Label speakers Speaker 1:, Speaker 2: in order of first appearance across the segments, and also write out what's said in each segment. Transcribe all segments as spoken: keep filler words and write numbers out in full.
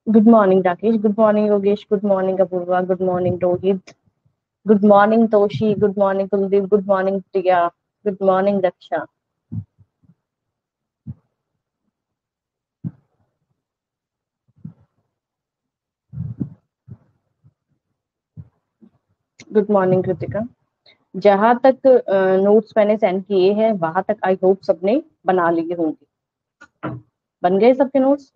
Speaker 1: Good morning, Rakesh. Good morning, Yogesh. Good morning, Apurva. Good morning, Rohit. Good morning, Toshi. Good morning, Kuldeep. Good morning, Priya. Good morning, Daksha. Good morning Kritika. जहां तक notes मैंने send किए हैं वहां तक I hope सबने बना लिए होंगे। बन गए सबके नोट्स?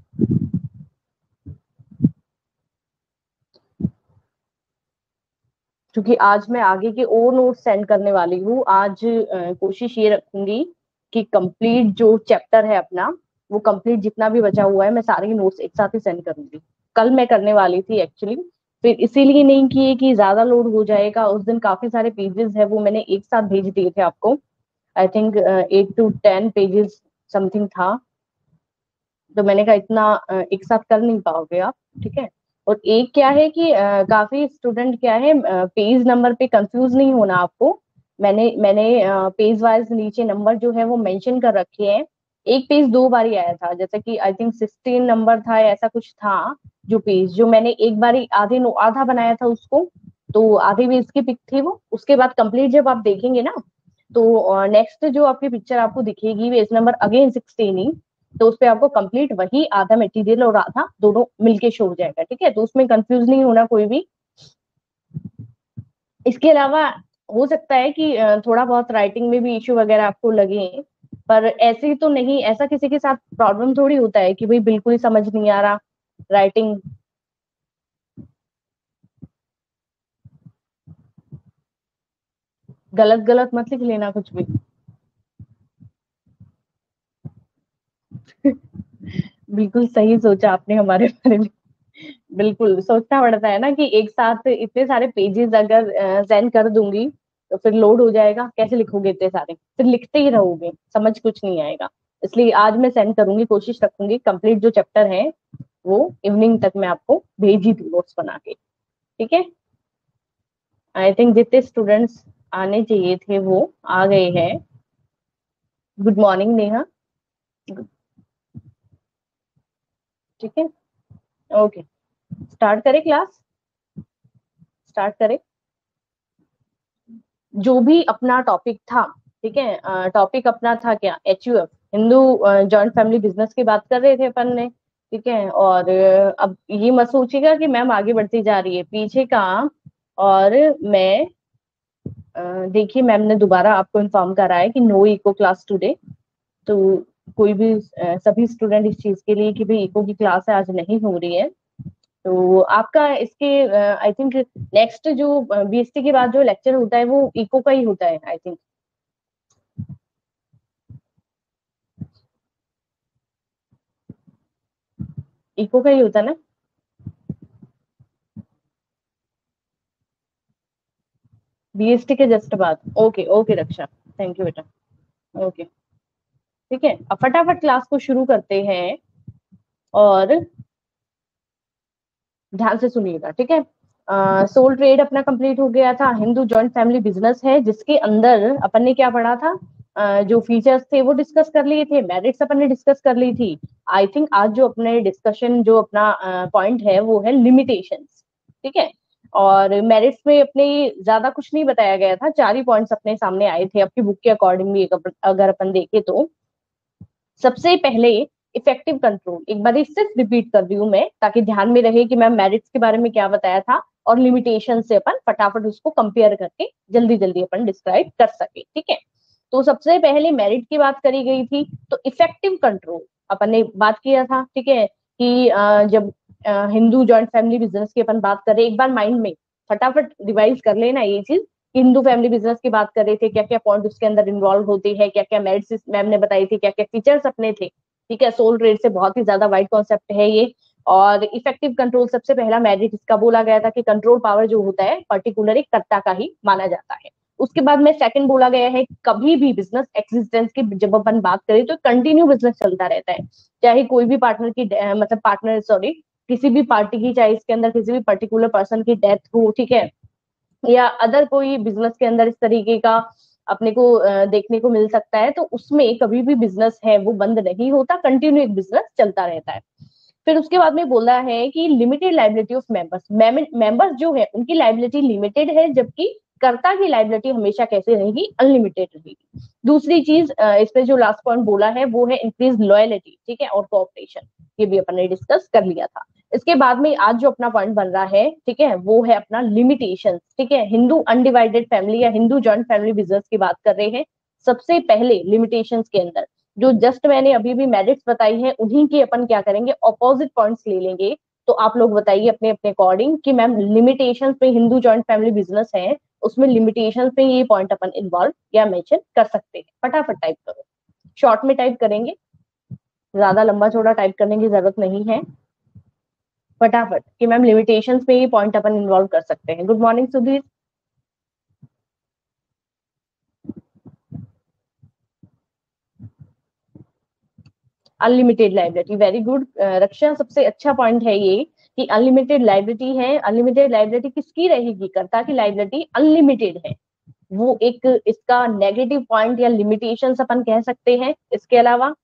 Speaker 1: क्योंकि आज मैं आगे के और नोट्स सेंड करने वाली हूँ। आज अ, कोशिश ये रखूंगी कि कंप्लीट जो चैप्टर है अपना, वो कंप्लीट जितना भी बचा हुआ है मैं सारे नोट्स एक साथ ही सेंड करूंगी। कल मैं करने वाली थी एक्चुअली, फिर इसीलिए नहीं किए कि ज्यादा लोड हो जाएगा। उस दिन काफी सारे पेजेस है वो मैंने एक साथ भेज दिए थे आपको। I think eight to ten pages something था। तो मैंने कहा इतना अ, एक साथ कर नहीं पाओगे आप, ठीक है। और एक क्या है कि अ, काफी स्टूडेंट क्या है, पेज नंबर पे कंफ्यूज नहीं होना आपको। मैंने मैंने पेज वाइज नीचे नंबर जो है वो मेंशन कर रखे हैं। एक पेज दो बार ही आया था, जैसे कि आई थिंक सिक्सटीन नंबर था या ऐसा कुछ था। जो पेज जो मैंने एक बार ही आधे नो आधा बनाया था उसको, तो आधे पेज की पिक थी वो। उसके बाद कंप्लीट जब आप देखेंगे ना, तो नेक्स्ट जो आपकी पिक्चर आपको दिखेगी पेज नंबर अगेन सिक्सटीन ही। तो उसपे आपको कंप्लीट वही आधा मटेरियल और आधा दोनों मिलके शो हो जाएगा, ठीक है। तो उसमें कंफ्यूज नहीं होना कोई भी। इसके अलावा हो सकता है कि अ, थोड़ा बहुत राइटिंग में भी इश्यू वगैरह आपको लगे, पर ऐसे ही तो नहीं। ऐसा किसी के साथ प्रॉब्लम थोड़ी होता है कि भाई बिल्कुल ही समझ नहीं आ रहा राइटिंग। गलत गलत मत लिख लेना कुछ भी। बिल्कुल सही सोचा आपने हमारे बारे में। बिल्कुल सोचना पड़ता है ना कि एक साथ इतने सारे पेजेस अगर सेंड कर दूंगी तो फिर लोड हो जाएगा। कैसे लिखोगे इतने सारे, फिर लिखते ही रहोगे, समझ कुछ नहीं आएगा। इसलिए आज मैं सेंड करूंगी, कोशिश रखूंगी कंप्लीट जो चैप्टर है वो इवनिंग तक मैं आपको भेज ही दूँ नोट्स बना के, ठीक है। आई थिंक जितने स्टूडेंट्स आने चाहिए थे वो आ गए हैं। Good morning Neha. ठीक है, ओके। स्टार्ट करें क्लास? स्टार्ट करें। जो भी अपना टॉपिक था, ठीक है। टॉपिक अपना था क्या, H U F, Hindu joint family business की बात कर रहे थे अपन ने, ठीक है। और अ, अब ये मत सोचिएगा कि मैम आगे बढ़ती जा रही है पीछे का। और मैं अ, देखिए मैम ने दोबारा आपको इन्फॉर्म करा है कि नो इको क्लास टुडे। तो कोई भी अ, सभी स्टूडेंट इस चीज के लिए कि भाई इको की क्लास है आज नहीं हो रही है। तो आपका इसके आई थिंक नेक्स्ट जो बी एस टी के बाद जो लेक्चर होता है वो इको का ही होता है आई थिंक। इको का ही होता है ना? बी एस टी के जस्ट बाद। Okay okay Raksha, thank you बेटा। ओके, ठीक है। अब फटाफट क्लास को शुरू करते हैं और ध्यान से सुनिएगा, ठीक है। सोल ट्रेड अपना कंप्लीट हो गया था। हिंदू जॉइंट फैमिली बिजनेस है जिसके अंदर अपन ने क्या पढ़ा था, अ, जो फीचर्स थे वो डिस्कस कर लिए थे, मेरिट्स अपन ने डिस्कस कर ली थी। आई थिंक आज जो अपने डिस्कशन जो अपना पॉइंट है वो है लिमिटेशंस, ठीक है। और मेरिट्स में अपने ज्यादा कुछ नहीं बताया गया था, चार ही पॉइंट्स अपने सामने आए थे आपकी बुक के अकॉर्डिंगली अगर अपन देखे तो। सबसे पहले इफेक्टिव कंट्रोल, एक बार सिर्फ रिपीट कर रही हूँ मैं ताकि ध्यान में रहे कि मैम मेरिट्स के बारे में क्या बताया था और लिमिटेशन से अपन फटाफट उसको कंपेयर करके जल्दी जल्दी अपन डिस्क्राइब कर सके, ठीक है। तो सबसे पहले मेरिट की बात करी गई थी। तो इफेक्टिव कंट्रोल अपन ने बात किया था, ठीक है। कि अ, जब अ, हिंदू जॉइंट फैमिली बिजनेस की अपन बात कर रहे, एक बार माइंड में फटाफट रिवाइज कर लेना ये चीज। हिंदू फैमिली बिजनेस की बात कर रहे थे, क्या क्या पॉइंट उसके अंदर इन्वॉल्व होते हैं, क्या क्या मेरिट्स मैम ने बताई थी, क्या क्या फीचर्स अपने थे, ठीक है। सोल ट्रेड से बहुत ही ज्यादा वाइड कॉन्सेप्ट है ये। और इफेक्टिव कंट्रोल सबसे पहला मेरिट इसका बोला गया था कि कंट्रोल पावर जो होता है पर्टिकुलर एक कर्ता का ही माना जाता है। उसके बाद में सेकंड बोला गया है कभी भी बिजनेस एक्सिस्टेंस की जब अपन बात करें तो कंटिन्यू बिजनेस चलता रहता है। चाहे कोई भी पार्टनर की मतलब पार्टनर सॉरी किसी भी पार्टी की, चाहे इसके अंदर किसी भी पर्टिकुलर पर्सन की डेथ हो, ठीक है, या अदर कोई बिजनेस के अंदर इस तरीके का अपने को अ, देखने को मिल सकता है, तो उसमें कभी भी बिजनेस है वो बंद नहीं होता, कंटिन्यू एक बिजनेस चलता रहता है। फिर उसके बाद में बोला है कि limited liability of members, members जो है उनकी लाइबिलिटी लिमिटेड है, जबकि कर्ता की लाइबिलिटी हमेशा कैसे रहेगी, अनलिमिटेड रहेगी। दूसरी चीज इसमें जो लास्ट पॉइंट बोला है वो है इंक्रीज लॉयलिटी, ठीक है, और कोऑपरेशन, ये भी अपन ने डिस्कस कर लिया था। इसके बाद में आज जो अपना पॉइंट बन रहा है, ठीक है, वो है अपना लिमिटेशन, ठीक है, हिंदू अनडिवाइडेड फैमिली या हिंदू जॉइंट फैमिली बिजनेस की बात कर रहे हैं। सबसे पहले लिमिटेशंस के अंदर जो जस्ट मैंने अभी भी मेरिट्स बताई है, उन्हीं के अपन क्या करेंगे, ऑपोजिट पॉइंट्स ले लेंगे। तो आप लोग बताइए अपने अपने अकॉर्डिंग कि मैम लिमिटेशंस में हिंदू जॉइंट फैमिली बिजनेस है, उसमें लिमिटेशंस में ये पॉइंट अपन इन्वॉल्व या मेंशन कर सकते हैं। फटाफट टाइप करो, शॉर्ट में टाइप करेंगे, ज्यादा लंबा चौड़ा टाइप करने की जरूरत नहीं है। फटाफट कि मैम लिमिटेशंस में ये पॉइंट अपन इन्वॉल्व कर सकते हैं। Good morning Sudhir. Unlimited liability, very good Raksha, सबसे अच्छा पॉइंट है ये कि अनलिमिटेड लाइबिलिटी है। अनलिमिटेड लाइबिलिटी किसकी रहेगी, कर्ता की लाइबिलिटी अनलिमिटेड है, वो एक इसका नेगेटिव पॉइंट या लिमिटेशंस अपन कह सकते हैं। इसके अलावा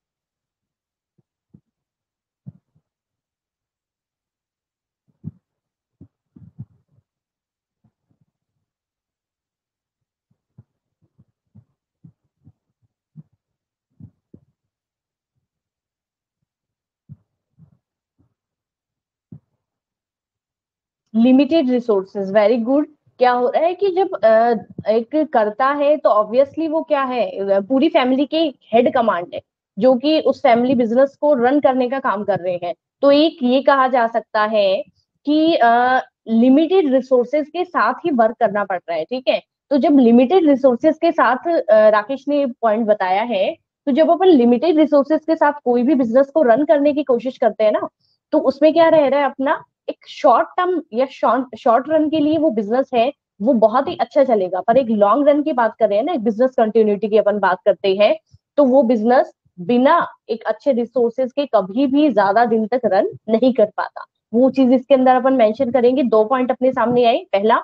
Speaker 1: लिमिटेड रिसोर्सेज, वेरी गुड। क्या हो रहा है कि जब अ, एक करता है तो ऑब्वियसली वो क्या है, पूरी फैमिली के हेड कमांड है, जो कि उस फैमिली बिजनेस को रन करने का काम कर रहे हैं। तो एक ये कहा जा सकता है कि लिमिटेड रिसोर्सेज के साथ ही वर्क करना पड़ रहा है, ठीक है। तो जब लिमिटेड रिसोर्सेज के साथ अ, राकेश ने पॉइंट बताया है, तो जब अपन लिमिटेड रिसोर्सेज के साथ कोई भी बिजनेस को रन करने की कोशिश करते हैं ना, तो उसमें क्या रह रहा है अपना, एक शॉर्ट टर्म या शॉर्ट शॉर्ट रन के लिए वो बिजनेस है, वो बहुत ही अच्छा चलेगा। पर एक लॉन्ग रन की बात कर रहे हैं ना, एक बिजनेस कंटिन्यूटी की अपन बात करते हैं, तो वो बिजनेस बिना एक अच्छे रिसोर्सेज के कभी भी ज्यादा दिन तक रन नहीं कर पाता। वो चीज इसके अंदर अपन मेंशन करेंगे। दो पॉइंट अपने सामने आए, पहला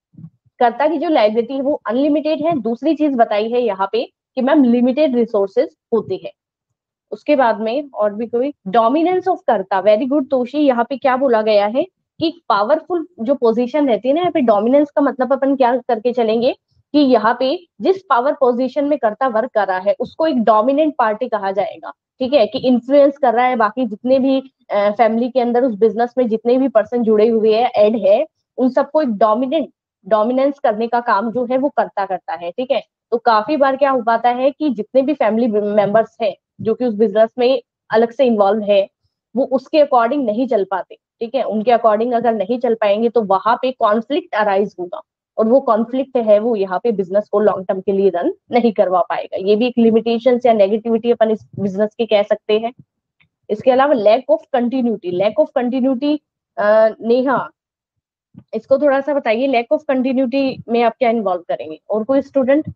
Speaker 1: कर्ता की जो लाइबिलिटी है वो अनलिमिटेड है, दूसरी चीज बताई है यहाँ पे कि मैम लिमिटेड रिसोर्सेज होते हैं। उसके बाद में और भी कोई, dominance of karta, very good Toshi. यहाँ पे क्या बोला गया है कि पावरफुल जो पोजीशन रहती है ना, यहाँ पे डोमिनेंस का मतलब अपन क्या करके चलेंगे कि यहाँ पे जिस पावर पोजीशन में कर्ता वर्क कर रहा है उसको एक डोमिनेंट पार्टी कहा जाएगा, ठीक है, कि इन्फ्लुएंस कर रहा है बाकी जितने भी फैमिली के अंदर उस बिजनेस में जितने भी पर्सन जुड़े हुए हैं, एड है, उन सबको एक डोमिनेंट डोमिनेंस करने का काम जो है वो करता करता है, ठीक है। तो काफी बार क्या हो पाता है कि जितने भी फैमिली मेंबर्स हैं जो कि उस बिजनेस में अलग से इन्वॉल्व है, वो उसके अकॉर्डिंग नहीं चल पाते, ठीक है। उनके अकॉर्डिंग अगर नहीं चल पाएंगे तो वहां पे कॉन्फ्लिक्ट अराइज होगा, और वो कॉन्फ्लिक्ट है वो यहाँ पे बिजनेस को लॉन्ग टर्म के लिए रन नहीं करवा पाएगा। ये भी एक लिमिटेशन या नेगेटिविटी अपन इस बिजनेस की कह सकते हैं। इसके अलावा lack of continuity, lack of continuity, Neha इसको थोड़ा सा बताइए, लैक ऑफ कंटिन्यूटी में आप क्या इन्वॉल्व करेंगे, और कोई स्टूडेंट?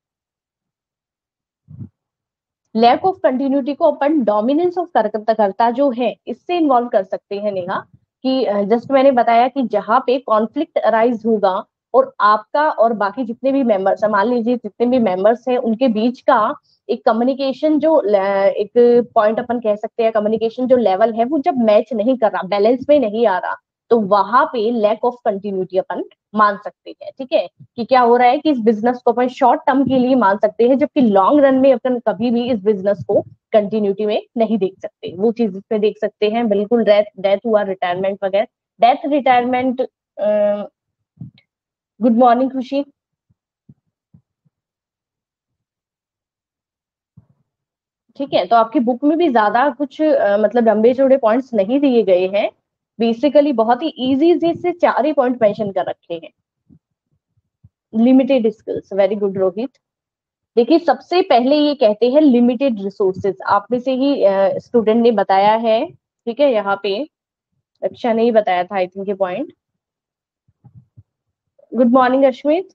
Speaker 1: लैक ऑफ कंटिन्यूटी को अपन डोमिनेंस ऑफ कर्ता जो है इससे इन्वॉल्व कर सकते हैं नेहा, कि जस्ट मैंने बताया कि जहां पे कॉन्फ्लिक्ट अराइज होगा और आपका और बाकी जितने भी मेंबर्स, मान लीजिए जितने भी मेंबर्स हैं उनके बीच का एक कम्युनिकेशन जो एक पॉइंट अपन कह सकते हैं, कम्युनिकेशन जो लेवल है वो जब मैच नहीं कर रहा, बैलेंस में नहीं आ रहा, तो वहां पे लैक ऑफ कंटिन्यूटी अपन मान सकते हैं, ठीक है। कि क्या हो रहा है कि इस बिजनेस को अपन शॉर्ट टर्म के लिए मान सकते हैं, जबकि लॉन्ग रन में अपन कभी भी इस बिजनेस को कंटिन्यूटी में नहीं देख सकते। वो चीज इसमें देख सकते हैं, बिल्कुल डेथ डेथ हुआ, रिटायरमेंट वगैरह, death retirement. Good morning Khushi. ठीक है, तो आपकी बुक में भी ज्यादा कुछ अ, मतलब लंबे चौड़े पॉइंट्स नहीं दिए गए हैं, बेसिकली बहुत ही इजी इजी से चार ही पॉइंट मेंशन कर रखे हैं। Limited skills, very good Rohit. देखिए सबसे पहले ये कहते हैं लिमिटेड रिसोर्सेज, आप में से ही स्टूडेंट ने बताया है, ठीक है। यहाँ पे रक्षा ने ही बताया था आई थिंक ये पॉइंट। Good morning Ashmit.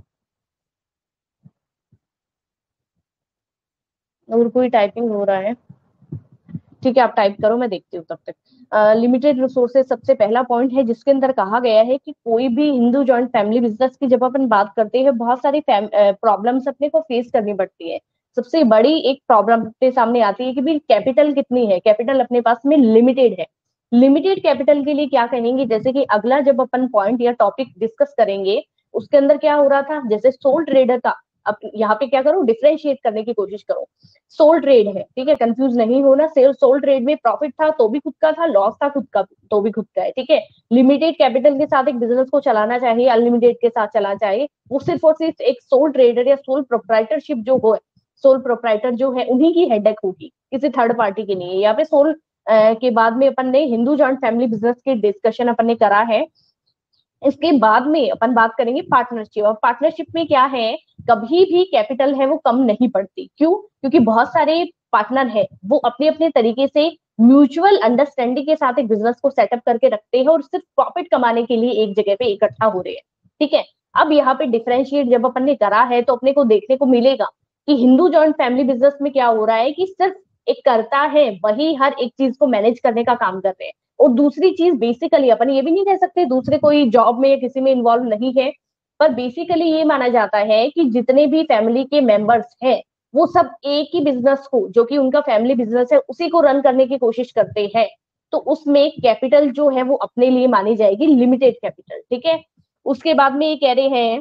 Speaker 1: और कोई टाइपिंग हो रहा है? ठीक है, आप टाइप करो, मैं देखती हूँ तब तक। लिमिटेड uh, रिसोर्सेज सबसे पहला पॉइंट है, जिसके अंदर कहा गया है कि कोई भी हिंदू जॉइंट फैमिली बिजनेस की जब अपन बात करते हैं, बहुत सारी प्रॉब्लम्स अपने को फेस करनी पड़ती है। सबसे बड़ी एक प्रॉब्लम अपने सामने आती है कि भी कैपिटल कितनी है, कैपिटल अपने पास में लिमिटेड है। लिमिटेड कैपिटल के लिए क्या कहेंगे, जैसे कि अगला जब अपन पॉइंट या टॉपिक डिस्कस करेंगे उसके अंदर क्या हो रहा था, जैसे सोल ट्रेडर का, अब यहाँ पे क्या करो, डिफरेंशिएट करने की कोशिश करो। सोल ट्रेड है, ठीक है, कंफ्यूज नहीं होना। सेल सोल ट्रेड में प्रॉफिट था तो भी खुद का था, लॉस था खुद का तो भी खुद का है, ठीक है। लिमिटेड कैपिटल के साथ एक बिजनेस को चलाना चाहिए, अनलिमिटेड के साथ चलाना चाहिए, वो सिर्फ और सिर्फ एक सोल ट्रेडर या सोल प्रोप्राइटरशिप जो हो, सोल प्रोप्राइटर जो है उन्हीं की हेडेक होगी, किसी थर्ड पार्टी की नहीं है। यहाँ पे सोल के बाद में अपन ने हिंदू जॉइंट फैमिली बिजनेस की डिस्कशन अपन ने करा है। इसके बाद में अपन बात करेंगे पार्टनरशिप। और पार्टनरशिप में क्या है, कभी भी कैपिटल है वो कम नहीं पड़ती। क्यों? क्योंकि बहुत सारे पार्टनर है वो अपने अपने तरीके से म्यूचुअल अंडरस्टैंडिंग के साथ एक बिजनेस को सेटअप करके रखते हैं और सिर्फ प्रॉफिट कमाने के लिए एक जगह पे इकट्ठा हो रहे हैं, ठीक है। अब यहाँ पे डिफरेंशिएट जब अपन ने करा है तो अपने को देखने को मिलेगा कि हिंदू जॉइंट फैमिली बिजनेस में क्या हो रहा है कि सिर्फ एक करता है वही हर एक चीज को मैनेज करने का काम कर रहे हैं। और दूसरी चीज बेसिकली अपन ये भी नहीं कह सकते दूसरे कोई जॉब में या किसी में इन्वॉल्व नहीं है, पर बेसिकली ये माना जाता है कि जितने भी फैमिली के मेंबर्स हैं वो सब एक ही बिजनेस को, जो कि उनका फैमिली बिजनेस है, उसी को रन करने की कोशिश करते हैं। तो उसमें कैपिटल जो है वो अपने लिए मानी जाएगी लिमिटेड कैपिटल, ठीक है। उसके बाद में ये कह रहे हैं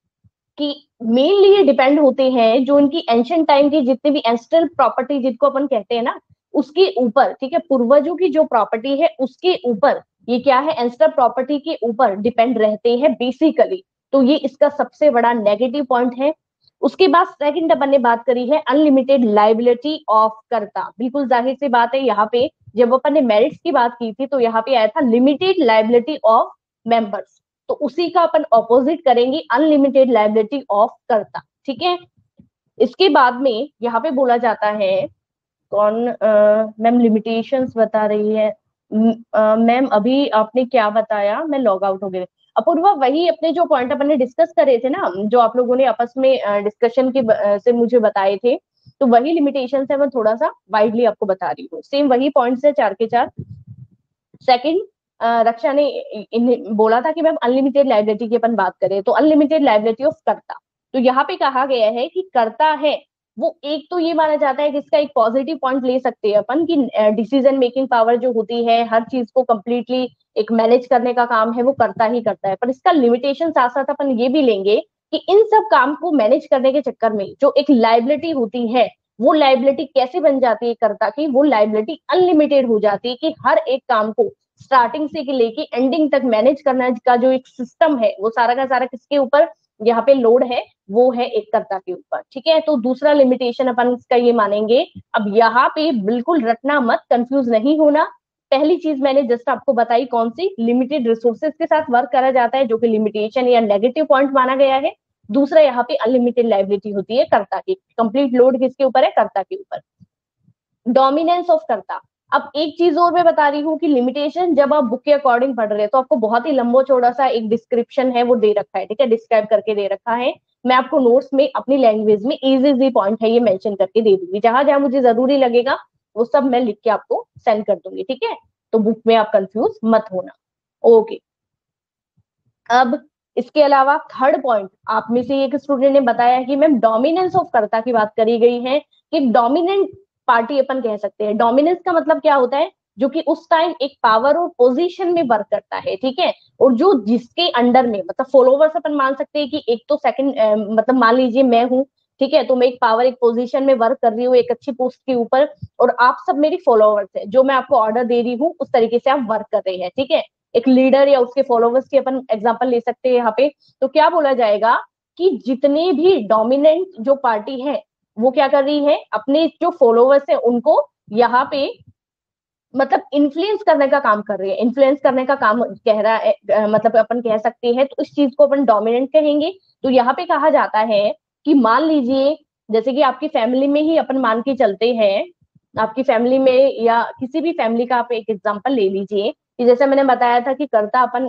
Speaker 1: कि मेनली ये डिपेंड होते हैं जो इनकी एंशिएंट टाइम की जितने भी एंसेस्ट्रल प्रॉपर्टी जिनको अपन कहते हैं ना, उसके ऊपर, ठीक है, पूर्वजों की जो प्रॉपर्टी है उसके ऊपर ये क्या है, एंसेस्ट्रल प्रॉपर्टी के ऊपर डिपेंड रहते हैं बेसिकली। तो ये इसका सबसे बड़ा नेगेटिव पॉइंट है। उसके बाद सेकंड अपन ने बात करी है अनलिमिटेड लाइबिलिटी ऑफ कर्ता। बिल्कुल जाहिर सी बात है, यहाँ पे जब अपन ने मेरिट्स की बात की थी तो यहाँ पे आया था लिमिटेड लाइबिलिटी ऑफ मेंबर्स, तो उसी का अपन ऑपोजिट करेंगे अनलिमिटेड लाइबिलिटी ऑफ कर्ता, ठीक है। इसके बाद में यहाँ पे बोला जाता है, कौन मैम लिमिटेशंस बता रही है मैम, अभी आपने क्या बताया, मैं लॉग आउट हो गई। अपूर्वा वही अपने जो पॉइंट अपन ने डिस्कस करे थे ना, जो आप लोगों ने आपस में डिस्कशन के uh, से मुझे बताए थे, तो वही लिमिटेशन है, मैं थोड़ा सा वाइडली आपको बता रही हूँ। सेम वही पॉइंट्स है चार के चार। सेकंड, रक्षा ने इन, बोला था कि मैम अनलिमिटेड लाइबिलिटी की अपन बात करें तो अनलिमिटेड लाइबिलिटी ऑफ कर्ता। तो यहाँ पे कहा गया है कि कर्ता है वो, एक तो ये माना जाता है कि इसका एक पॉजिटिव पॉइंट ले सकते हैं अपन कि डिसीजन मेकिंग पावर जो होती है, हर चीज को कंप्लीटली एक मैनेज करने का काम है वो करता ही करता है। पर इसका लिमिटेशन साथ साथ अपन ये भी लेंगे कि इन सब काम को मैनेज करने के चक्कर में जो एक लाइबिलिटी होती है, वो लाइबिलिटी कैसे बन जाती है कर्ता की, वो लाइबिलिटी अनलिमिटेड हो जाती है कि हर एक काम को स्टार्टिंग से लेके एंडिंग तक मैनेज करना का जो एक सिस्टम है वो सारा का सारा किसके ऊपर यहाँ पे लोड है, वो है एक कर्ता के ऊपर, ठीक है। तो दूसरा लिमिटेशन अपन इसका ये मानेंगे। अब यहाँ पे बिल्कुल रटना मत, कंफ्यूज नहीं होना। पहली चीज मैंने जस्ट आपको बताई कौन सी, लिमिटेड रिसोर्सेज के साथ वर्क करा जाता है जो कि लिमिटेशन या नेगेटिव पॉइंट माना गया है। दूसरा यहाँ पे अनलिमिटेड लाइबिलिटी होती है कर्ता की, कंप्लीट लोड किसके ऊपर है, कर्ता के ऊपर। डोमिनेंस ऑफ कर्ता, अब एक चीज और मैं बता रही हूँ कि लिमिटेशन जब आप बुक के अकॉर्डिंग पढ़ रहे हैं तो आपको बहुत ही लंबो चौड़ा सा एक डिस्क्रिप्शन है वो दे रखा है, ठीक है, डिस्क्राइब करके दे रखा है। मैं आपको नोट्स में अपनी लैंग्वेज में इजी इजी पॉइंट है ये मेंशन करके दे दूंगी, जहां जहां मुझे जरूरी लगेगा वो सब मैं लिख के आपको सेंड कर दूंगी, ठीक है। तो बुक में आप कंफ्यूज मत होना। ओके, अब इसके अलावा थर्ड पॉइंट आप में से एक स्टूडेंट ने बताया कि मैम डोमिनेंस ऑफ कर्ता की बात करी गई है कि डोमिनेंट पार्टी अपन कह सकते हैं। डोमिनेंस का मतलब क्या होता है, जो कि उस टाइम एक पावर और पोजीशन में वर्क करता है, ठीक है। और जो जिसके अंडर में, मतलब फॉलोवर्स अपन मान सकते हैं कि एक तो सेकंड, मतलब मान लीजिए मैं हूँ, ठीक है, तो मैं एक पावर एक पोजीशन में वर्क कर रही हूँ एक अच्छी पोस्ट के ऊपर, और आप सब मेरी फॉलोवर्स है, जो मैं आपको ऑर्डर दे रही हूँ उस तरीके से आप वर्क कर रहे हैं, ठीक है। एक लीडर या उसके फॉलोवर्स की अपन एग्जांपल ले सकते हैं यहाँ पे। तो क्या बोला जाएगा कि जितने भी डोमिनेंट जो पार्टी है वो क्या कर रही है, अपने जो फॉलोवर्स है उनको यहाँ पे मतलब इन्फ्लुएंस करने का काम कर रही है, इन्फ्लुएंस करने का काम कह रहा है, मतलब अपन कह सकते हैं। तो इस चीज को अपन डोमिनेंट कहेंगे। तो यहाँ पे कहा जाता है कि मान लीजिए जैसे कि आपकी फैमिली में ही अपन मान के चलते हैं, आपकी फैमिली में या किसी भी फैमिली का आप एक एग्जांपल ले लीजिए कि जैसे मैंने बताया था कि कर्ता अपन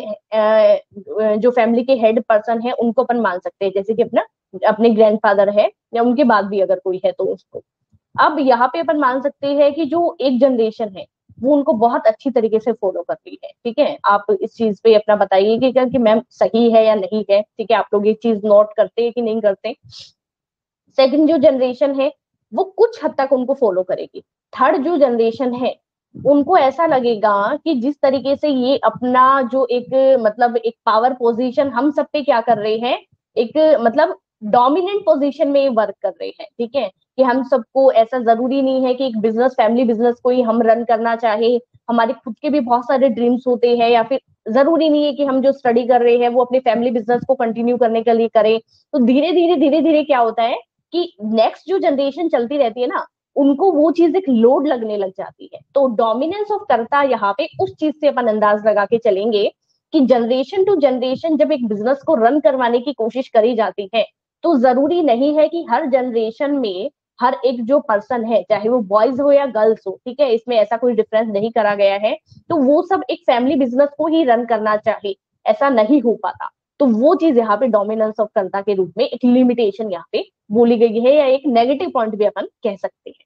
Speaker 1: जो फैमिली के हेड पर्सन है उनको अपन मान सकते हैं, जैसे कि अपना अपने ग्रैंडफादर है या उनके बाद भी अगर कोई है तो उसको। अब यहाँ पे अपन मान सकते हैं कि जो एक जनरेशन है वो उनको बहुत अच्छी तरीके से फॉलो कर रही है, ठीक है। आप इस चीज पे अपना बताइए कि क्या कि मैम सही है या नहीं है, ठीक है। आप लोग ये चीज नोट करते हैं कि नहीं करते। सेकंड जो जनरेशन है वो कुछ हद तक उनको फॉलो करेगी। थर्ड जो जनरेशन है उनको ऐसा लगेगा कि जिस तरीके से ये अपना जो एक मतलब एक पावर पोजीशन हम सब पे क्या कर रहे हैं, एक मतलब डोमिनेंट पोजीशन में वर्क कर रहे हैं, ठीक है, कि हम सबको ऐसा जरूरी नहीं है कि एक बिजनेस फैमिली बिजनेस को ही हम रन करना चाहे, हमारे खुद के भी बहुत सारे ड्रीम्स होते हैं, या फिर जरूरी नहीं है कि हम जो स्टडी कर रहे हैं वो अपने फैमिली बिजनेस को कंटिन्यू करने के लिए करें। तो धीरे धीरे धीरे धीरे क्या होता है कि नेक्स्ट जो जनरेशन चलती रहती है ना, उनको वो चीज एक लोड लगने लग जाती है। तो डोमिनेंस ऑफ कर्ता यहाँ पे उस चीज से अपन अंदाज लगा के चलेंगे कि जनरेशन टू जनरेशन जब एक बिजनेस को रन करवाने की कोशिश करी जाती है, तो जरूरी नहीं है कि हर जनरेशन में हर एक जो पर्सन है, चाहे वो बॉयज हो या गर्ल्स हो, ठीक है, इसमें ऐसा कोई डिफरेंस नहीं करा गया है, तो वो सब एक फैमिली बिजनेस को ही रन करना चाहे, ऐसा नहीं हो पाता। तो वो चीज यहाँ पे डोमिनेंस ऑफ कर्ता के रूप में एक लिमिटेशन यहाँ पे बोली गई है, या एक नेगेटिव पॉइंट भी अपन कह सकते हैं।